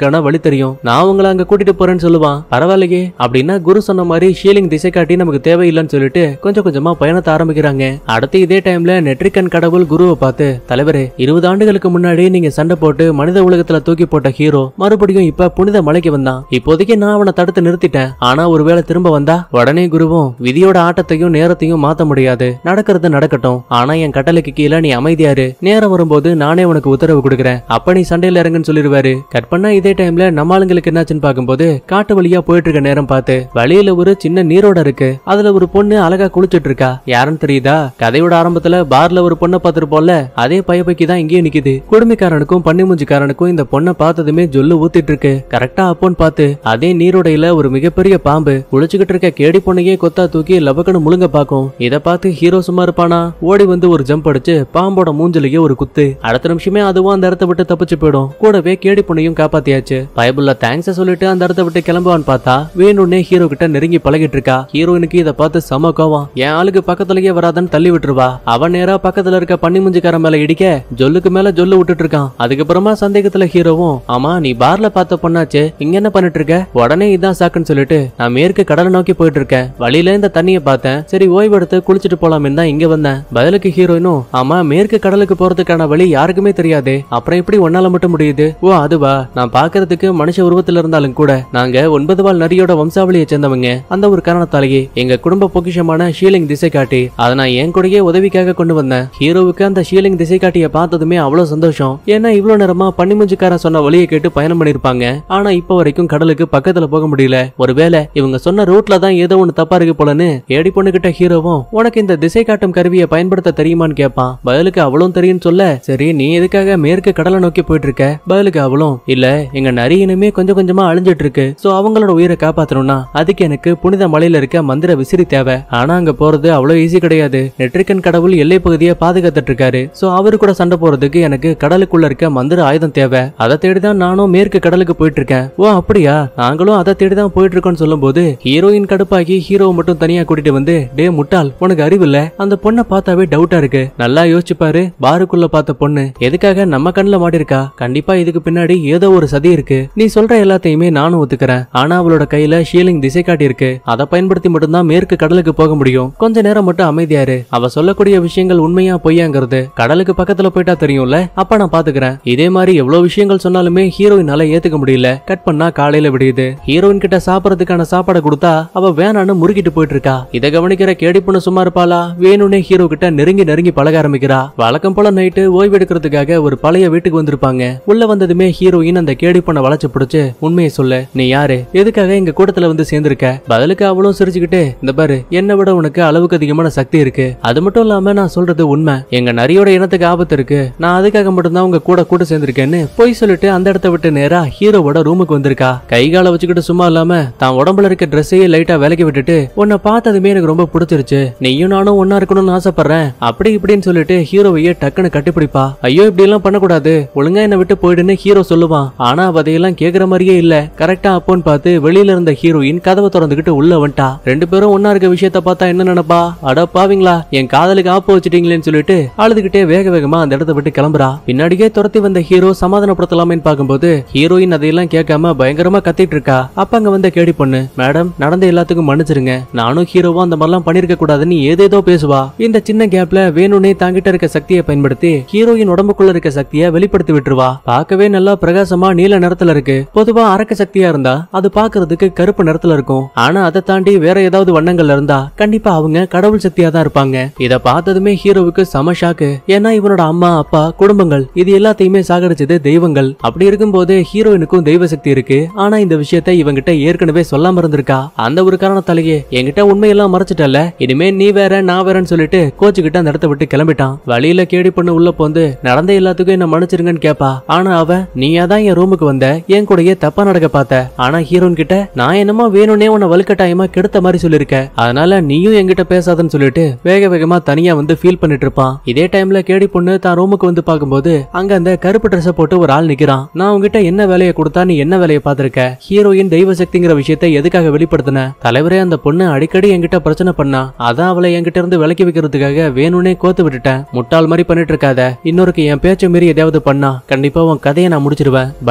போறதுக்கான வழி தெரியும், நான் உங்களை அங்க கூட்டிட்டு போறேன்னு சொல்லுவான். பரவாயில்லையே அப்படின்னா குரு சொன்ன மாதிரி ஷீலிங் திசை காட்டி நமக்கு தேவையில்லைன்னு சொல்லிட்டு கொஞ்சம் கொஞ்சமா பயணத்தை ஆரம்பிக்கிறாங்க. அடுத்து இதே டைம்ல நெட்ரிகன் கடவுள் குருவை பார்த்து, தலைவரே இருபது ஆண்டுகளுக்கு முன்னாடி நீங்க சண்டை போட்டு மனித உலகத்துல தூக்கி போட்ட ஹீரோ மறுபடியும் இப்ப புனித மலைக்கு வந்தான். இப்போதைக்கு நான் அவனை தடுத்து நிறுத்திட்டேன். ஆனா ஒருவேளை திரும்ப வந்தா? உடனே குருவும், விதியோட ஆட்டத்தையும் நேரத்தையும் மாத்த முடியாது, நடக்கிறது நடக்கட்டும். ஆனா என் கட்டளைக்கு கீழே நீ அமைதியாரு, நேரம் வரும்போது நானே உனக்கு உத்தரவு கொடுக்குறேன், அப்ப நீ சண்டையில இறங்குன்னு சொல்லிருவாரு. கட் பண்ணா இதே டைம்ல நம்ம ஆளுங்களுக்கு என்னாச்சுன்னு பாக்கும்போது காட்டு வழியா போயிட்டு இருக்க நேரம் பார்த்து வழியில ஒரு சின்ன நீரோட இருக்கு. அதுல ஒரு பொண்ணு அழகா குளிச்சிட்டு இருக்கா. யாருன்னு தெரியுதா? கதையோட ஆரம்பத்துல பார்ல ஒரு பொண்ணை பார்த்திருப்போம்ல, அதே பயப்பைக்கு தான் இங்கேயும் நிக்குது. குடுமைக்காரனுக்கும் பன்னிமூஞ்சிக்காரனுக்கும் இந்த பொண்ணை பார்த்ததுமே ஜொல்லு ஊத்திட்டு இருக்கு. கரெக்டா அப்போன்னு பார்த்து அதே நீரோடையில ஒரு மிகப்பெரிய பாம்பு குளிச்சுக்கிட்டு இருக்க கேடி பொண்ணையே கொத்தா தூக்கி லபக்கன்னு முழுங்க பாக்கும். இத பார்த்து ஹீரோ சும்மா இருப்பானா? ஓடி வந்து ஒரு ஜம்ப் அடிச்சு பாம்போட மூஞ்சிலேயே ஒரு குத்து. அடுத்த நிமிஷமே அதுவும் அந்த இடத்த விட்டு தப்பிச்சு போயிடும். கூடவே கேடி பொண்ணையும் காப்பாத்தியாச்சு. பயபுள்ள தேங்க்ஸ் சொல்லிட்டு அந்த இடத்த விட்டு கிளம்புவான்னு பார்த்தா வேணும்னே ஹீரோ கிட்ட நெருங்கி பழகிட்டு இருக்கா. ஹீரோயினுக்கு இத பார்த்து செம கோவம். என் ஆளுக்கு பக்கத்துலயே வராதன்னு தள்ளி விட்டுருவா. அவன் நேரா பக்கத்துல இருக்க பன்னிமுஞ்சிக்காரன் மேல இடிக்க ஜொல்லுக்கு மேல ஜொல்லு விட்டுட்டு இருக்கான். அதுக்கப்புறமா சந்தேகத்துல ஹீரோவும், ஆமா நீ பார்ல பார்த்த பொண்ணாச்சு, இங்க என்ன பண்ணிட்டு இருக்க? உடனே இதான் சாக்குன்னு சொல்லிட்டு, நான் மேற்கு கடலை நோக்கி போயிட்டு இருக்கேன், வழியில இந்த தண்ணியை பார்த்தேன், சரி ஓய்வு எடுத்து குளிச்சுட்டு போலாமே தான் இங்க வந்தேன். பதிலுக்கு ஹீரோயினும், ஆமா மேற்கு கடலுக்கு போறதுக்கான வழி யாருக்குமே தெரியாது, அப்புறம் எப்படி ஒன்னால மட்டும் முடியுது? ஓ அதுவா, நான் பாக்குறதுக்கு மனுஷ உருவத்துல இருந்தாலும் கூட நாங்க ஒன்பது வால் நரியோட வம்சாவளியை சேர்ந்தவங்க. அந்த ஒரு காரணத்தாலேயே எங்க குடும்ப பொக்கிஷமான ஷீலிங் திசை காட்டி அதை நான் என் கூடயே உதவிக்காக கொண்டு வந்தேன். ஹீரோவுக்கு அந்த ஷீலிங் திசை காட்டிய பார்த்ததுமே அவ்வளவு சந்தோஷம். ஏன்னா இவ்வளவு நேரமா பன்னிமுஞ்சிக்காரன் சொன்ன வழியை கேட்டு பயணம் பண்ணிருப்பாங்க. ஆனா இப்ப வரைக்கும் கடலுக்கு பக்கத்துல போக முடியல. ஒருவேளை இவங்க சொன்ன ரூட்ல தான் ஏதோ ஒண்ணு தப்பா இருக்கு போலன்னு ஏடி பொண்ணுகிட்ட ஹீரோவும், உனக்கு இந்த திசை காட்டும் கருவியை பயன்படுத்த தெரியுமான்னு கேட்பான். பதிலுக்கு அவளும் தெரியும் சொல்ல, சரி நீ எதுக்காக மேற்கு கடலை நோக்கி போயிட்டு இருக்க? பதிலுக்கு அவளும், இல்ல எங்க நரியினுமே கொஞ்சம் கொஞ்சமா அழிஞ்சிட்டு இருக்கு, சோ அவங்களோட உயிரை காப்பாத்தணும்னா அதுக்கு எனக்கு புனித மலையில இருக்க மந்திர விசிறி தேவை. ஆனா அங்க போறது அவ்வளவு ஈஸி கிடையாது. நெட்ரிகன் கடவுள் எல்லை பகுதியை பாதுகாத்துட்டு இருக்காரு. சோ அவரு கூட சண்டை போறதுக்கு எனக்கு கடலுக்குள்ள இருக்க மந்திர ஆயுதம் தேவை. அதை தேடிதான் நானும் மேற்கு கடலுக்கு போயிட்டு இருக்கேன். ஓ அப்படியா, நாங்களும் அதை தேடிதான் போயிட்டு இருக்கோம்னு சொல்லும் போது ஹீரோயின் கடுப்பாகி ஹீரோவை மட்டும் தனியா கூட்டிட்டு வந்து, டே முட்டாள் உனக்கு அறிவு இல்ல, அந்த பொண்ணை பார்த்தாவே டவுட்டா இருக்கு, நல்லா யோசிச்சு பாரு, பாருக்குள்ள பார்த்த பொண்ணு எதுக்காக நம்ம கண்ணுல மாடி இருக்கா? கண்டிப்பா இதுக்கு பின்னாடி ஏதோ ஒரு சதி இருக்கு. நீ சொல்ற எல்லாத்தையுமே நானும் ஒத்துக்கிறேன். ஆனா அவளோட கையில ஷீலிங் திசை காட்டி இருக்கு. அதை பயன்படுத்தி மட்டும்தான் மேற்கு கடலுக்கு போக முடியும். கொஞ்ச நேரம் மட்டும் அமைதியாரு. அவ சொல்லக்கூடிய விஷயங்கள் உண்மையா பொய்யாங்கிறது கடலுக்கு பக்கத்துல போயிட்டா தெரியும்ல, அப்ப நான் பாத்துக்கிறேன். இதே மாதிரி எவ்வளவு விஷயங்கள் சொன்னாலுமே ஹீரோயினால ஏத்துக்க முடியல. கட் பண்ணா காலையில விடியுது. ஹீரோயின் கிட்ட சாப்பிடறதுக்கான சாப்பாடை கொடுத்தா அவ வேணான்னு முறுக்கிட்டு போயிட்டு இருக்கா. இதை கவனிக்கிற கேடி பொண்ணு சும்மா இருப்பாளா? வேணும்னே ஹீரோ கிட்ட நெருங்கி நெருங்கி பழக ஆரம்பிக்கிறா. வழக்கம் போல நைட்டு ஓய்வு எடுக்கிறதுக்காக ஒரு பழைய வீட்டுக்கு வந்திருப்பாங்க. உள்ள வந்ததுமே ஹீரோயின் அந்த கேடி பொண்ணை வளைச்சு பிடிச்சு, உண்மையை சொல்லு, நீ யாரு, எதுக்காக எங்க கூட்டத்துல வந்து சேர்ந்திருக்க? பதிலுக்கு அவளும் சிரிச்சுக்கிட்டு, இந்த பாரு என்னை விட உனக்கு அளவுக்கு அதிகமான சக்தி இருக்கு, அது மட்டும் இல்லாம நான் சொல்றது உண்மை, எங்க நரியோட இனத்துக்கு ஆபத்து இருக்கு, நான் அதுக்காக மட்டும்தான் உங்க கூட கூட சேர்ந்திருக்கேன்னு போய் சொல்லிட்டு அந்த இடத்த விட்டு நேரா ஹீரோவோட ரூமுக்கு வந்திருக்கா. கை கால வச்சுக்கிட்டு சும்மா இல்லாம தான் உடம்புல இருக்க ட்ரெஸ்ஸையே லைட்டா விலக்கி விட்டுட்டு, உன்னை பார்த்ததுமே எனக்கு ரொம்ப பிடிச்சிருச்சு, நீயும் நானும் ஒன்னா இருக்கணும்னு ஆசைப்படுறேன், அப்படி இப்படின்னு சொல்லிட்டு ஹீரோவையே டக்குன்னு கட்டிப்பிடிப்பா. ஐயோ இப்படி எல்லாம் பண்ணக்கூடாது, ஒழுங்கா என்ன விட்டு போயிடுன்னு ஹீரோ சொல்லுவான். ஆனா அதையெல்லாம் கேக்குற மாதிரியே இல்ல. கரெக்டா அப்போன்னு பார்த்து வெளியில இருந்த ஹீரோயின் கதவை திறந்துகிட்டு உள்ள வந்துட்டா. ரெண்டு பேரும் ஒன்னா இருக்க விஷயத்த பார்த்தா என்ன நினைப்பா? அட பாவீங்களா, என் காதலுக்கு ஆப்பு வச்சிட்டீங்களேன்னு சொல்லிட்டு அழுதுகிட்டே வேக வேகமா அந்த இடத்த விட்டு கிளம்புறா. பின்னாடியே துரத்தி வந்த ஹீரோ சமாதானப்படுத்தலாமேன்னு பார்க்கும்போது ஹீரோயின் அதையெல்லாம் கேட்காம பயங்கரமா கத்திட்டு இருக்கா. அப்ப அங்க வந்த கேடி பொண்ணு, மேடம் நடந்த எல்லாத்துக்கும் மன்னிச்சிருங்க, நானும் ஹீரோவும் அந்த மாதிரிலாம் பண்ணிருக்க கூடாதுன்னு ஏதேதோ பேசுவா. இந்த சின்ன கேப்ல வேணும்னே தாங்கிட்ட இருக்க சக்தியை பயன்படுத்தி ஹீரோயின் உடம்புக்குள்ள இருக்க சக்தியை வெளிப்படுத்தி விட்டுருவா. பார்க்கவே நல்லா பிரகாசமா நீல நிறத்துல இருக்கு. பொதுவா அரக்க சக்தியா இருந்தா அது பாக்குறதுக்கு கருப்பு நிறத்துல இருக்கும். ஆனா அதை தாண்டி வேற ஏதாவது வண்ணங்கள்ல இருந்தா கண்டிப்பா அவங்க கடவுள் சக்தியா தான் இருப்பாங்க. இத பார்த்ததுமே ஹீரோவுக்கு சம ஷாக்கு. ஏன்னா இவனோட அம்மா அப்பா குடும்பங்கள் இது எல்லாத்தையுமே சாகடிச்சது தெய்வங்கள். அப்படி இருக்கும் போது ஹீரோயினுக்கும் தெய்வ சக்தி இருக்கு. ஆனா இந்த விஷயத்தை இவங்கிட்ட ஏற்கனவே சொல்லாம இருந்திருக்கா. அந்த ஒரு காரணத்தாலேயே என்கிட்ட உண்மையெல்லாம் மறைச்சிட்டல, இனிமே நீ வேற நான் வேறன்னு சொல்லிட்டு கோச்சுக்கிட்டு அந்த இடத்த விட்டு கிளம்பிட்டான். வழியில கேடி பொண்ணு உள்ள போந்து நடந்த எல்லாத்துக்கும் என்ன மன்னிச்சிருங்கன்னு கேப்பா. ஆனா அவ, நீயா தான் என் ரூமுக்கு வந்த, என் கூடயே தப்பா நடக்க பார்த்த, ஆனா ஹீரோன் கிட்ட நான் என்னமோ வேணும்னே உன்னை வலுக்கட்டாயமா கெடுத்த மாதிரி சொல்லிருக்க, அதனால நீயும் என்கிட்ட பேசாதன்னு சொல்லிட்டு வேக வேகமா தனியா வந்து ஃபீல் பண்ணிட்டு இருப்பான். இதே டைம்ல கேடி பொண்ணு தான் ரூமுக்கு வந்து பாக்கும்போது அங்க அந்த கருப்பு ட்ரெஸ் போட்டு ஒரு ஆள் நிக்கிறான். நான் உங்ககிட்ட என்ன வேலையை கொடுத்தா நீ என்ன வேலையை பாத்திருக்க? ஹீரோயின் தெய்வ சக்திங்கிற விஷயத்தை எதுக்காக வெளிப்படுத்தின? தலைவரே அந்த பொண்ணு அடிக்கடி என்கிட்ட பிரச்சனை பண்ணா, அதான் அவளை என்கிட்ட இருந்து விலக்கி வைக்கிறதுக்காக வேணும்னே கோத்து விட்டுட்டேன். முட்டாள் மாதிரி பண்ணிட்டு இருக்காத, இன்னொருக்கு என் பேச்ச மீறி எதாவது பண்ணா கண்டிப்பா உன் கதையை நான் முடிச்சிருவேன்.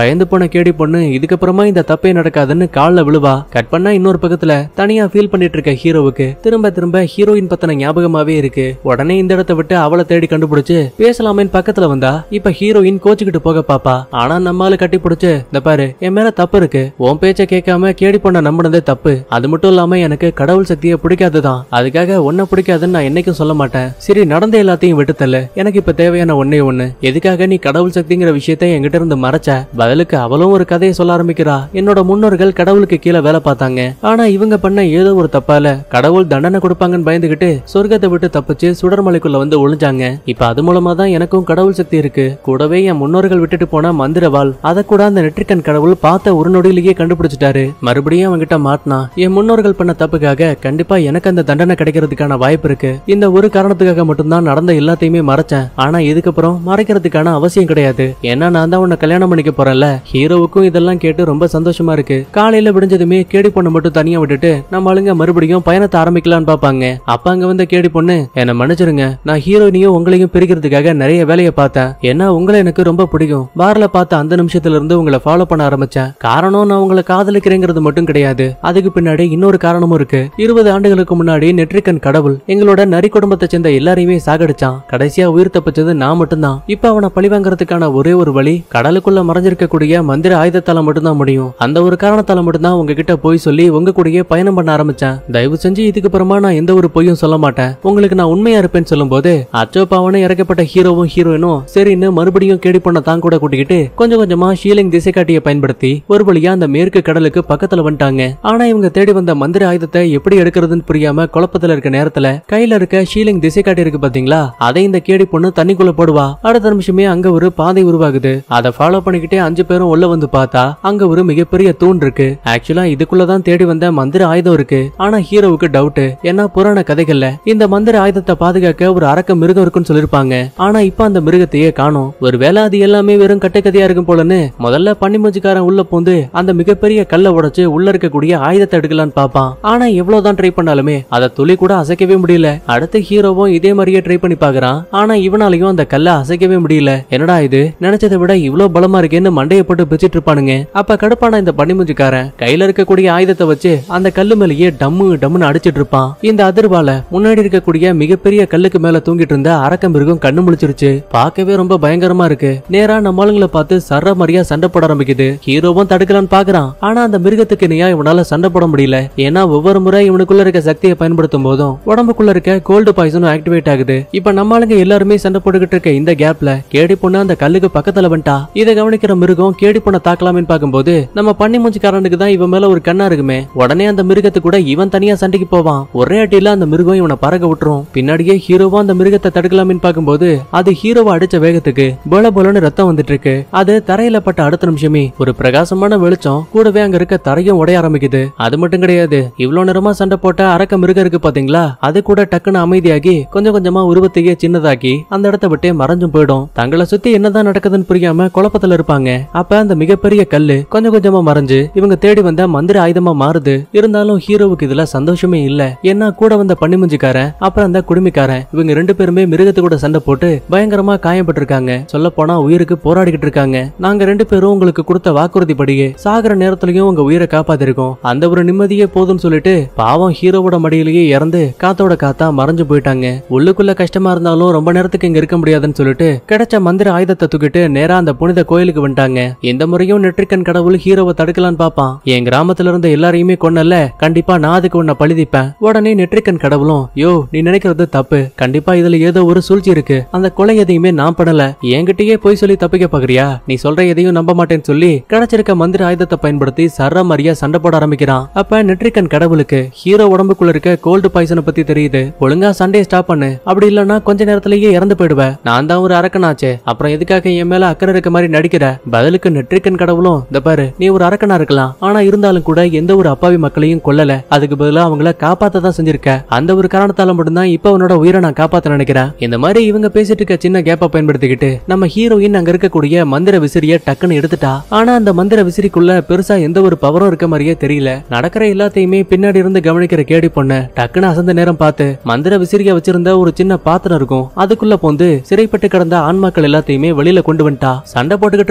பயந்து போன கேடி பொண்ணு இதுக்கப்புறமா இந்த தப்பே நடக்காதுன்னு கால்ல விழுவா. கட் பண்ணா இன்னொரு பக்கத்துல தனியா ஃபீல் பண்ணிட்டு இருக்க ஹீரோவுக்கு திரும்ப திரும்ப ஹீரோயின் பத்தின ஞாபகமாவே இருக்கு. உடனே இந்த இடத்தை விட்டு அவளை தேடி கண்டுபிடிச்சு பேசலாமேன்னு பக்கத்துல வந்தா இப்ப ஹீரோயின் கோச்சுக்கிட்டு போக பாப்பா. ஆனா நம்மால கட்டி பிடிச்சு, இந்த பாரு என் மேல தப்பு இருக்கு, உன் பேச்ச கேட்காம கேடி பொண்ண நம்பினதே தப்பு, அது மட்டும் இல்லாம எனக்கு கடவுள் சக்தியை பிடிக்காதுதான், அதுக்காக ஒன்ன பிடிக்காதுன்னு நான் என்னைக்கும் சொல்ல மாட்டேன், சரி நடந்த எல்லாத்தையும் விட்டு தள்ளு, எனக்கு இப்ப தேவையான ஒன்னே ஒண்ணு, எதுக்காக நீ கடவுள் சக்திங்கிற விஷயத்த என்கிட்ட இருந்து மறைச்ச? பதிலுக்கு அவளும் ஒரு கதையை சொல்ல ஆரம்பிக்கிறா. என்னோட முன்னோர்கள் கடவுளுக்கு கீழே வேலை பார்த்தாங்க, ஆனா இவங்க பண்ண ஏதோ ஒரு தப்பால கடவுள் தண்டனை கொடுப்பாங்கன்னு பயந்துகிட்டு சொர்க்கத்தை விட்டு தப்பிச்சு சுடர்மலைக்குள்ள வந்து ஒளிஞ்சாங்க. இப்ப அது மூலமா தான் எனக்கும் கடவுள் சக்தி இருக்கு. கூடவே என் முன்னோர்கள் விட்டுட்டு போன மந்திரவாள் அத கூட அந்த நெற்றிக்கன் கடவுள் பார்த்த ஒரு நொடியிலேயே கண்டுபிடிச்சிட்டாரு. மறுபடியும் அவங்கிட்ட மாட்டினா என் முன்னோர்கள் பண்ண தப்புக்காக கண்டிப்பா எனக்கு அந்த தண்டனை கிடைக்கிறதுக்கான வாய்ப்பு இருக்கு. இந்த ஒரு காரணத்துக்காக மட்டும்தான் நடந்த எல்லாத்தையுமே மறைச்சேன். ஆனா இதுக்கப்புறம் மறைக்கிறதுக்கான அவசியம் கிடையாது. ஏன்னா நான் தான் உன்னை கல்யாணம் பண்ணிக்க போறேன்ல. ஹீரோவுக்கும் இதெல்லாம் கேட்டு ரொம்ப சந்தோஷமா இருக்கு. காலையில விடிஞ்சதுமே கேடி பொண்ணு மட்டும் தனியா விட்டுட்டு நம்ம ஆளுங்க மறுபடியும் பயணத்தை ஆரம்பிக்கலான்னு பாப்பாங்க. அப்ப அங்க வந்த கேடி பொண்ணு, என்ன மன்னிச்சிருங்க, நான் ஹீரோயினையும் உங்களையும் பிரிக்கிறதுக்காக நிறைய வேலையை பார்த்தேன். ஏன்னா உங்களை எனக்கு ரொம்ப பிடிக்கும். பார்ல பார்த்த அந்த நிமிஷத்துல இருந்து உங்களை ஃபாலோ பண்ண ஆரம்பிச்சேன். காரணம் நான் உங்களை காதலிக்கிறேங்கிறது மட்டும் கிடையாது, அதுக்கு பின்னாடி இன்னொரு காரணமும் இருக்கு. இருபது ஆண்டுகளுக்கு முன்னாடி நெற்றிக்கன் கடவுள் எங்களோட நரி குடும்பத்தை சேர்ந்த எல்லாரையுமே சாகடிச்சான். கடைசியா உயிர் தப்பிச்சது நான் மட்டும்தான். இப்ப அவனை பழிவாங்கறதுக்கான ஒரே ஒரு வழி கடலுக்குள்ள மறைஞ்சிருக்கக்கூடிய மந்திர ஆயுதத்தால மட்டும்தான் முடியும். அந்த ஒரு காரணத்தால மட்டும்தான் உங்ககிட்ட போய் சொல்லி உங்க கூடயே பயணம் பண்ண ஆரம்பிச்சேன். தயவு செஞ்சு இதுக்கு அப்புறமா நான் எந்த ஒரு பொய்யும் சொல்ல மாட்டேன். உங்களுக்கு நான் உண்மையா இருப்பேன்னு சொல்லும் போது அச்சோ பாவனை இறக்கப்பட்ட ஹீரோவும் ஹீரோயினும் சரின்னு மறுபடியும் கேடி பொண்ண தான் கூட கூட்டிக்கிட்டு கொஞ்சம் கொஞ்சமா ஷீலிங் திசை காட்டியை பயன்படுத்தி ஒரு வழியா அந்த மேற்கு கடலுக்கு பக்கத்துல வந்துட்டாங்க. ஆனா இவங்க தேடி வந்த மந்திர ஆயுதத்தை எப்படி எடுக்கிறதுன்னு புரியாம குழப்பத்துல இருக்க நேரத்துல கையில இருக்க ஷீலிங் திசை காட்டி இருக்கு பாத்தீங்களா, அதை இந்த கேடி பொண்ணு தண்ணிக்குள்ள போடுவா. அடுத்த நிமிஷமே அங்க ஒரு பாதை உருவாகுது. அதை ஃபாலோ பண்ணிக்கிட்டே அஞ்சு பேரும் உள்ள வந்து பார்த்தா அங்க ஒரு மிகப்பெரிய தூண் இருக்கு. ஆக்சுவலா இதுக்குள்ளதான் தேடி வந்த மந்திர ஆயுதம் இருக்கு. ஆனா ஹீரோவுக்கு டவுட், ஏன்னா புராண கதைகள்ல இந்த மந்திர ஆயுதத்தை பாதுகாக்க ஒரு அரக்க மிருகம் இருக்குன்னு சொல்லிருப்பாங்க. ஆனா இப்ப அந்த மிருகத்தையே காணோம். ஒருவேளை அது எல்லாமே வெறும் கட்டைக்கதையா இருக்கும் போலன்னு முதல்ல பன்னிமூஞ்சிக்காரன் உள்ள போந்து அந்த மிகப்பெரிய கல்லை உடைச்சு உள்ள இருக்கக்கூடிய ஆயுதத்தை எடுக்கலான்னு பாப்பான். ஆனா எவ்வளவுதான் ட்ரை பண்ணாலுமே அதை துளி கூட அசைக்கவே முடியல. அடுத்த ஹீரோவும் இதே மாதிரியே ட்ரை பண்ணி பாக்குறான். ஆனா இவனாலையும் அந்த கல்லை அசைக்கவே முடியல. என்னடா இது, நினைச்சதை விட இவ்வளவு பலமா இருக்கேன்னு மண்டையை போட்டு பிச்சிட்டு இருப்பானுங்க. அப்ப கடுப்பான இந்த பன்னிமூஞ்சிக்காரன் கையில இருக்கக்கூடிய ஆயுதத்தை வச்சு அந்த கல்லு மேலேயே டம்மு டம்முன்னு அடிச்சிட்டு இருப்பான். இந்த அதிர்வால முன்னாடி இருக்கக்கூடிய மிகப்பெரிய கல்லுக்கு மேல தூங்கிட்டு இருந்த அரக்க மிருகம் கண்ணு முழிச்சிருச்சு. பார்க்கவே ரொம்ப பயங்கரமா இருக்கு. நேரா நம்ம ஆளுங்களை பார்த்து சர்ற மாதிரியா சண்டை போட ஆரம்பிக்குது. ஹீரோவும் தடுக்கலான்னு பாக்குறான். ஆனா அந்த மிருகத்துக்கு இணையா இவனால சண்டை போட முடியல. ஏன்னா ஒவ்வொரு முறை இவனுக்குள்ள இருக்க சக்தியை பயன்படுத்தும் போதும் உடம்புக்குள்ள இருக்க கோல்டு பாய்சனும் ஆக்டிவேட் ஆகுது. இப்ப நம்ம ஆளுங்க எல்லாருமே சண்டை போட்டுக்கிட்டு இருக்க இந்த கேப்ல கேடி பொண்ணு அந்த கல்லுக்கு பக்கத்துல வந்துட்டா. இதை கவனிக்கிற மிருகம் கேடி பொண்ணை தாக்கலாமேன்னு பாக்கும்போது நம்ம பண்ணி மூஞ்சிக்காரனுக்கு தான் இவன் மேல ஒரு கண்ணா இருக்குமே. உடனே அந்த மிருகத்து கூட இவன் தனியா சண்டைக்கு போவான். ஒரே அடியில அந்த மிருகம் இவனை பறக்க விட்டுரும். பின்னாடியே ஹீரோவா அந்த மிருகத்தை தடுக்கலாமேன்னு பாக்கும்போது அது ஹீரோவா அடிச்ச வேகத்துக்கு போல போலன்னு ரத்தம் வந்துட்டு இருக்கு. அது தரையில பட்ட அடுத்த நிமிஷமே ஒரு பிரகாசமான வெளிச்சம் கூடவே அங்க இருக்க தரையும் உடைய ஆரம்பிக்குது. அது மட்டும் கிடையாது, இவ்வளவு நேரமா சண்டை போட்ட அரக்க மிருகம் இருக்கு பாத்தீங்களா, அது கூட டக்குன்னு அமைதியாகி கொஞ்சம் கொஞ்சமா உருவத்தையே சின்னதாக்கி அந்த இடத்தை விட்டே மறைஞ்சும் போயிடும். தங்களை சுத்தி என்னதான் நடக்குதுன்னு புரியாம குழப்பத்துல இருப்பாங்க. அப்ப அந்த மிகப்பெரிய கல்லு கொஞ்சம் கொஞ்சமா மறைஞ்சு இவங்க தேடி வந்த மந்திர ஆயுதமா மாறுது. இருந்தாலும் ஹீரோவுக்கு இதுல சந்தோஷமே இல்ல. ஏன்னா கூட வந்த பன்னிமூஞ்சிக்காரன் அப்புறம் அந்த குடுமிக்காரன் இவங்க ரெண்டு பேருமே மிருகத்து கூட சண்டை போட்டு பயங்கரமா காயப்பட்டு இருக்காங்க. சொல்ல போனா உயிருக்கு போராடிக்கிட்டு இருக்காங்க. நாங்க ரெண்டு பேரும் உங்களுக்கு கொடுத்த வாக்குறுதி படியே சாகர நேரத்திலயும் உங்க உயிரை காப்பாத்திருக்கோம். அந்த ஒரு நிம்மதியே போதும்னு சொல்லிட்டு பாவம் ஹீரோவோட மடியிலேயே இறந்து காத்தோட காத்தா மறைஞ்சு போயிட்டாங்க. உள்ளுக்குள்ள கஷ்டமா இருந்தாலும் ரொம்ப நேரத்துக்கு இங்க இருக்க முடியாதுன்னு சொல்லிட்டு கிடைச்ச மந்திர ஆயுதத்தை தூக்கிட்டு நேரா அந்த புனித கோயிலுக்கு வந்துட்டாங்க. இந்த முறையும் நெற்றிக்கன் கடவுள் ஹீரோவை தடுக்கலான்னு பாப்பான். என் கிராமத்துல இருந்த எல்லாரையுமே கொன்னல, கண்டிப்பா நான் அதுக்கு உன்னை பழிதிப்பேன். உடனே நெற்றிக்கன் கடவுளும், யோ நீ நினைக்கிறது தப்பு, கண்டிப்பா இதுல ஏதோ ஒரு சூழ்ச்சி இருக்கு, அந்த கொலை எதையுமே நான் பண்ணல, என்கிட்டயே போய் சொல்லி தப்பிக்க பாக்குறியா, நீ சொல்ற எதையும் நம்ப மாட்டேன்னு சொல்லி கிடைச்சிருக்க மந்திர ஆயுதத்தை பயன்படுத்தி சர்ற மாதிரியா சண்டை போட ஆரம்பிக்கிறான். அப்ப நெற்றிக்கன் கடவுளுக்கு ஹீரோ உடம்புக்குள்ள இருக்க கோல்டு பாய்சனை பத்தி தெரியுது. ஒழுங்கா சண்டையை ஸ்டாப் பண்ணு, அப்படி இல்லன்னா கொஞ்ச நேரத்திலேயே இறந்து போயிடுவேன். நான் தான் ஒரு அரக்கனாச்சே, அப்புறம் எதுக்காக என் மேல அக்கறை இருக்க மாதிரி நடிக்கிற? பதிலுக்கு நெற்றிக்கன் கடவுளும், இந்த பாரு நீ ஒரு அரக்கனா இருக்கலாம், ஆனா இருந்தாலும் கூட எந்த ஒரு அப்பாவி மக்களையும் கொல்லல, அதுக்கு பதிலா அவங்கள காப்பாத்த தான் செஞ்சிருக்க. அந்த ஒரு காரணத்தால மட்டும்தான் இப்ப அவனோட உயிரை நான் காப்பாத்த நினைக்கிறேன். இந்த மாதிரி இவங்க பேசிட்டு இருக்க சின்ன கேப்ப பயன்படுத்திக்கிட்டு நம்ம ஹீரோயின் அங்க இருக்கக்கூடிய மந்திர விசிறிய டக்குன்னு எடுத்துட்டா. ஆனா அந்த மந்திர விசிறிக்குள்ள பெருசா எந்த ஒரு பவரும் இருக்க மாதிரியே தெரியல. நடக்கிற எல்லாத்தையுமே பின்னாடி இருந்து கவனிக்கிற கேடி பொண்ணு டக்குன்னு அசந்த நேரம் பார்த்து மந்திர விசிறிய வச்சிருந்த ஒரு சின்ன பாத்திரம் இருக்கும், அதுக்குள்ள போந்து சிறைப்பட்டு கிடந்த ஆன்மாக்கள் எல்லாத்தையுமே வெளியில கொண்டு வந்துட்டா. சண்டை போட்டுக்கிட்டு இருக்க ஹீரோ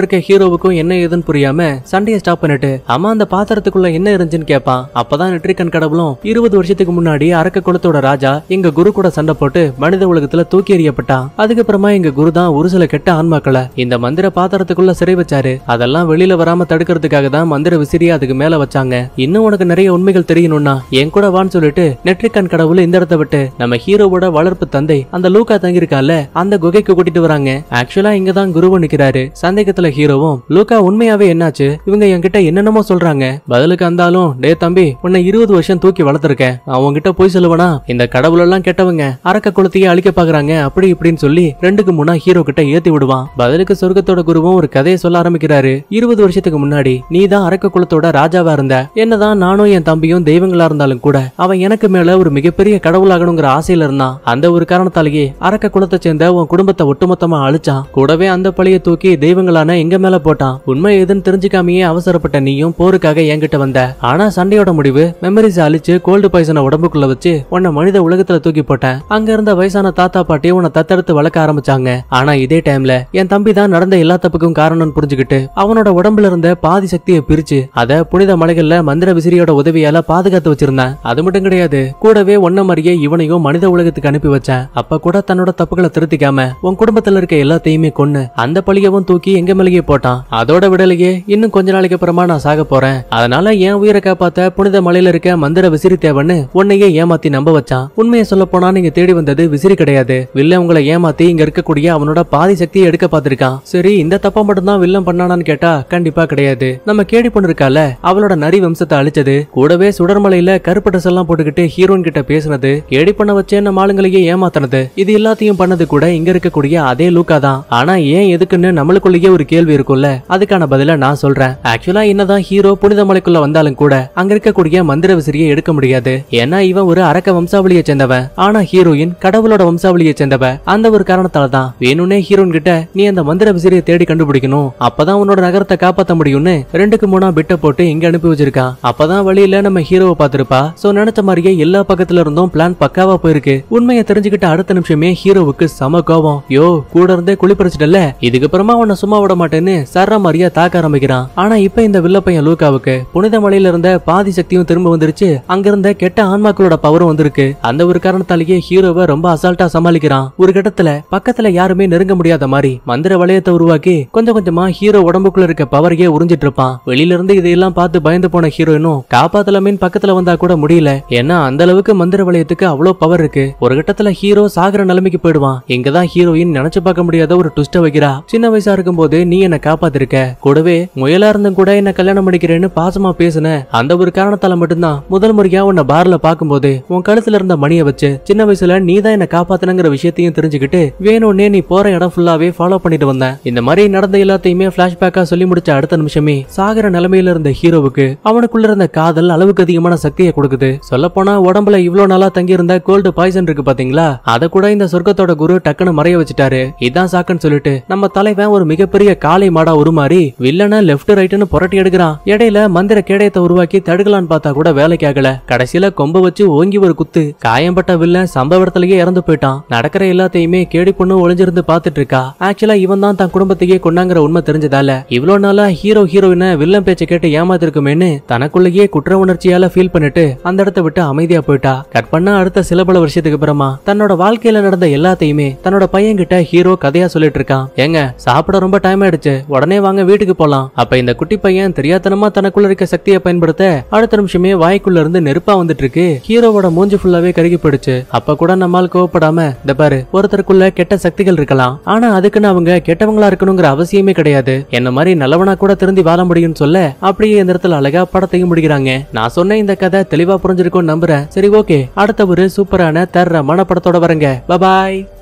ஹீரோவுக்கும் என்ன ஏதுன்னு புரியாம சண்டையை ஸ்டாப் பண்ணிட்டு அம்மா அந்த பாத்திரத்துக்குள்ள என்ன இருந்துச்சுன்னு கேட்பான். அப்பதான் நெற்றிக்கண் கடவுளும் இருபது வருஷத்துக்கு முன்னாடி அரக்க குலத்தோட ராஜா எங்க குரு கூட சண்டை போட்டு மனித உலகத்துல தூக்கி எறியப்பட்டான். அதுக்கப்புறமா எங்க குரு தான் ஒரு சில கெட்ட ஆன்மாக்களை இந்த மந்திர பாத்திரத்துக்குள்ள சிறை வச்சாரு. அதெல்லாம் வெளியில வராம தடுக்கிறதுக்காக தான் மந்திர விசிறியா அதுக்கு மேல வச்சாங்க. இன்னும் உனக்கு நிறைய உண்மைகள் தெரியணும்னா என் கூட வான்னு சொல்லிட்டு நெற்றிக்கண் கடவுள் இந்த இடத்தை விட்டு நம்ம ஹீரோவோட வளர்ப்பு தந்தை அந்த லூக்கா தங்கியிருக்கால அந்த குகைக்கு கூட்டிட்டு வராங்க. ஆக்சுவலா இங்கதான் குருவும் நிக்கிறாரு. சந்தேகத்துல ஹீரோவும் லூக்கா உண்மையாவே என்னாச்சு, இவங்க என்கிட்ட என்னென்னமோ சொல்றாங்க. பதிலுக்கு அந்தாலும் டே தம்பி, உன்னை இருபது வருஷம் தூக்கி வளர்த்திருக்கேன், அவங்க கிட்ட போய் சொல்லுவனா இந்த கடவுள் எல்லாம் கெட்டவங்க அரக்க குலத்தையே அழிக்க பாக்குறாங்க அப்படி இப்படின்னு சொல்லி ரெண்டுக்கு மூணா ஹீரோ கிட்ட ஏத்தி விடுவான். பதிலுக்கு சொர்க்கத்தோட குருவும் ஒரு கதையை சொல்ல ஆரம்பிக்கிறாரு. இருபது வருஷத்துக்கு முன்னாடி நீ தான் அரக்க குலத்தோட ராஜாவா இருந்த. என்னதான் நானும் என் தம்பியும் தெய்வங்களா இருந்தாலும் கூட அவன் எனக்கு மேல ஒரு மிகப்பெரிய கடவுளாகணுங்கிற ஆசையில இருந்தான். அந்த ஒரு காரணத்தாலேயே அரக்க குலத்தை சேர்ந்த உன் குடும்பத்தை ஒட்டுமொத்தமா அழிச்சான். கூடவே அந்த பழிய தூக்கி தெய்வங்களான எங்க மேல போட்டான். உண்மை எதுன்னு தெரிஞ்சுக்காமையே அவசரப்பட்ட நீயும் போருக்காக என்கிட்ட வந்த. ஆனா சண்டையோட முடிவு மெமரிஸ் அழிச்சு கோல்டு பாய்சனை உடம்புக்குள்ள வச்சு உன்னை மனித உலகத்துல தூக்கி போட்டேன். அங்க இருந்த வயசான தாத்தா பாட்டி உன்னை தத்தெடுத்து வளர்க்க ஆரம்பிச்சாங்க. ஆனா இதே டைம்ல என் தம்பி தான் நடந்த எல்லா தப்புக்கும் காரணம்னு புரிஞ்சுக்கிட்டு அவனோட உடம்புல இருந்த பாதி சக்தியை பிரிச்சு அத புனித மலைகள்ல மந்திர விசிறியோட உதவியால பாதுகாத்து வச்சிருந்தேன். அது மட்டும் கிடையாது, கூடவே ஒன்ன மாதிரியே இவனையும் மனித உலகத்துக்கு அனுப்பி வச்சேன். அப்ப கூட தன்னோட தப்புகளை திருத்திக்காம உன் குடும்பத்துல இருக்க எல்லாத்தையுமே கொன்னு அந்த பழியவும் தூக்கி எங்க மேலேயே போட்டான். அதோட விடலையே இன்னும் கொஞ்ச நாளைக்கு அப்புறமா நான் சாக போறேன், அதனால என் உயிரை காப்பாத்த புனித மலையில இருக்க மந்திர விசிறி தேவைன்னு உன்னையே ஏமாத்தி நம்ப வச்சான். உண்மையை சொல்ல போனா நீங்க தேடி வந்தது விசிறி கிடையாது, வில்ல உங்களை ஏமாத்தி இங்க இருக்கக்கூடிய அவனோட பாதி சக்தியை எடுக்க பார்த்திருக்கான். சரி, இந்த தப்பா மட்டும் தான் வில்லம் பண்ணானான்னு கேட்டா கண்டிப்பா கிடையாது. நம்ம கேடி பொண்ணு இருக்கால, அவளோட நரி வம்சத்தை அழிச்சது, கூடவே சுடர்மலையில கருப்பு ட்ரெஸ் எல்லாம் போட்டுக்கிட்டு ஹீரோயின் கிட்ட பேசினது, கேடி பண்ண வச்சே நம்ம ஆளுங்களையே ஏமாத்தினது, இது எல்லாத்தையும் பண்ணது கூட இங்க இருக்கக்கூடிய அதே லூக்கா தான். ஆனா ஏன் எதுக்குன்னு நம்மளுக்குள்ளேயே ஒரு கேள்வி இருக்கும்ல, அதுக்கான பதில நான் சொல்றேன். ஆக்சுவலா என்னதான் ஹீரோ புனித மலைக்குள்ள வந்தாலும் கூட அங்க இருக்கக்கூடிய மந்திர விசிறியை எடுக்க முடியாது. ஏன்னா இவன் ஒரு அரக்க வம்சாவளியை சேர்ந்தவன். ஆனா ஹீரோயின் கடவுளோட வம்சாவளியை சேர்ந்தவ. அந்த ஒரு காரணத்தால தான் வேணும்னே ஹீரோயின் கிட்ட நீ அந்த மந்திர விசிறியை தேடி கண்டுபிடிக்கணும், அப்பதான் உன்னோட நகரத்தை காப்பாத்த முடியும்னு ரெண்டுக்கு மூணா பிட்ட போட்டு இங்க அனுப்பி வச்சிருக்கான். அப்பதான் வழியில நம்ம ஹீரோவை பாத்திருப்பா. சோ நினைச்ச மாதிரியே எல்லா பக்கத்துல இருந்தும் பிளான் பக்காவா போயிருக்கு. உண்மையை தெரிஞ்சுக்கிட்ட அடுத்த நிமிஷமே ஹீரோவுக்கு சம கோபம். யோ, கூட இருந்தே குளிப்பறிச்சிட்டல, இதுக்கப்புறமா உன்னை சும்மா விட மாட்டேன்னு சர்ற மாதிரியா தாக்க ஆரம்பிக்கிறான். ஆனா இப்ப இந்த வில்ல பையன் லூக்காவுக்கு புனித மலையில இருந்த பாதி சக்தியும் திரும்ப வந்துருச்சு. அங்க இருந்த கெட்ட ஆன்மாக்களோட பவரும் வந்திருக்கு. அந்த ஒரு காரணத்தாலேயே ஹீரோவை ரொம்ப அசால்ட்டா சமாளிக்கிறான். ஒரு கட்டத்துல பக்கத்துல யாருமே நெருங்க முடியாத மாதிரி மந்திர வளையத்தை உருவாக்கி கொஞ்சம் கொஞ்சமா ஹீரோ உடம்புக்குள்ள இருக்க பவரையே உறிஞ்சிட்டு இருப்பான். வெளியில இருந்து இதையெல்லாம் பார்த்து பயந்து போன ஹீரோயினும் காப்பாத்தலமின் பக்கத்துல வந்தா கூட முடியல. ஏன்னா அந்த அளவுக்கு மந்திர வளையத்துக்கு அவ்வளவு பவர் இருக்கு. ஒரு கட்டத்துல ஹீரோ சாகர நிலைமைக்கு போயிடுவான். இங்கதான் ஹீரோயின் நினைச்சு பார்க்க முடியாத ஒரு ட்விஸ்ட வைக்கிறா. சின்ன வயசா இருக்கும் போது நீ என்ன காப்பாத்திருக்க, கூடவே முயலா இருந்தும் கூட என்ன கல்யாணம் பண்ணிக்கிறேன்னு பாசமா பேசுன. அந்த ஒரு காரணத்தால மட்டும்தான் முதல் முறையா உன்னை பார்ல பாக்கும்போது உன் கழுத்துல இருந்த மணியை வச்சு சின்ன வயசுல நீ தான் என்ன காப்பாத்தினங்கிற விஷயத்தையும் தெரிஞ்சுக்கிட்டு வேணும்னே நீ போற இடம் ஃபுல்லாவே ஃபாலோ பண்ணிட்டு வந்தேன். இந்த மாதிரி நடந்த எல்லாத்தையுமே பிளாஷ்பேக்கா சொல்லி முடிச்ச அடுத்த நிமிஷமே சாகர நிலைமையில இருந்த ஹீரோவுக்கு அவனுக்குள்ள இருந்த காதல் அளவுக்கு அதிகமான சக்தியை கொடுக்குது. சொல்ல போனா உடம்புல இவ்வளவு நாளா தங்கி இருந்த கோல்டு பாய்சன் இருக்கு பாத்தீங்களா, அத கூட இந்த சொர்க்கத்தோட குரு டக்குன்னு மறைய வச்சுட்டாரு. இதான் சாக்குன்னு சொல்லிட்டு நம்ம தலைவன் ஒரு மிகப்பெரிய காளை மாடா உருமாறி வில்லனை லெப்ட் ரைட்னு புரட்டி எடுக்கிறான். இடையில மந்திர கேடயத்தை உருவாக்கி தடுக்கலான்னு பார்த்தா கூட வேலைக்கு ஆகல. கடைசியில கொம்ப வச்சு ஓங்கி ஒரு குத்து, காயம்பட்ட வில்லன் சம்பவ இடத்துலயே இறந்து போயிட்டான். நடக்கிற எல்லாத்தையுமே கேடி பொண்ணு ஒளிஞ்சிருந்து பாத்துட்டு இருக்கா. ஆக்சுவலா இவன் தான் தன் குடும்பத்தையே கொண்டாங்கிற உண்மை தெரிஞ்சதால இவ்வளவு நாளா ஹீரோ ஹீரோயின வில்லன் பேச்சை கேட்டு ஏமாத்திருக்குமேன்னு தனக்குள்ளேயே குற்ற உணர்ச்சியால ஃபீல் பண்ணிட்டு அந்த இடத்தை விட்டு அமைதியா போயிட்டா. கட் பண்ணா அடுத்த சில பல வருஷத்துக்கு அப்புறமா தன்னோட வாழ்க்கையில நடந்த எல்லாத்தையுமே தன்னோட பையன் கிட்ட ஹீரோ கதையா சொல்லிட்டு இருக்கான். ஏங்க, சாப்பிட ரொம்ப டைம் ஆயிடுச்சு, உடனே வாங்க வீட்டுக்கு போலாம். அப்ப இந்த குட்டி பையன் தெரியாதனமா தனக்குள்ள இருக்க சக்தியை பயன்படுத்த அடுத்த நிமிஷமே வாய்க்குள்ள இருந்து நெருப்பா வந்துட்டு இருக்கு. ஹீரோவோட மூஞ்சி ஃபுல்லாவே கருகி போயிடுச்சு. அப்ப கூட நம்மால் கோவப்படாம இந்த பாரு, ஒருத்தருக்குள்ள கெட்ட சக்திகள் இருக்கலாம், ஆனா அதுக்குன்னு அவங்க கெட்டவங்களா இருக்கணுங்கிற அவசியமே கிடையாது, என்ன மாதிரி நல்லவனா கூட திருந்தி வாழ முடியும்னு சொல்ல அப்படியே இந்த இடத்துல அழகா படத்தையும் முடிக்கிறாங்க. நான் சொன்ன இந்த கதை தெளிவா புரிஞ்சிருக்கும் நம்புறேன். சரி, ஓகே, அடுத்த ஒரு சூப்பரான தர்ற மன படத்தோட வரங்க. பாய்.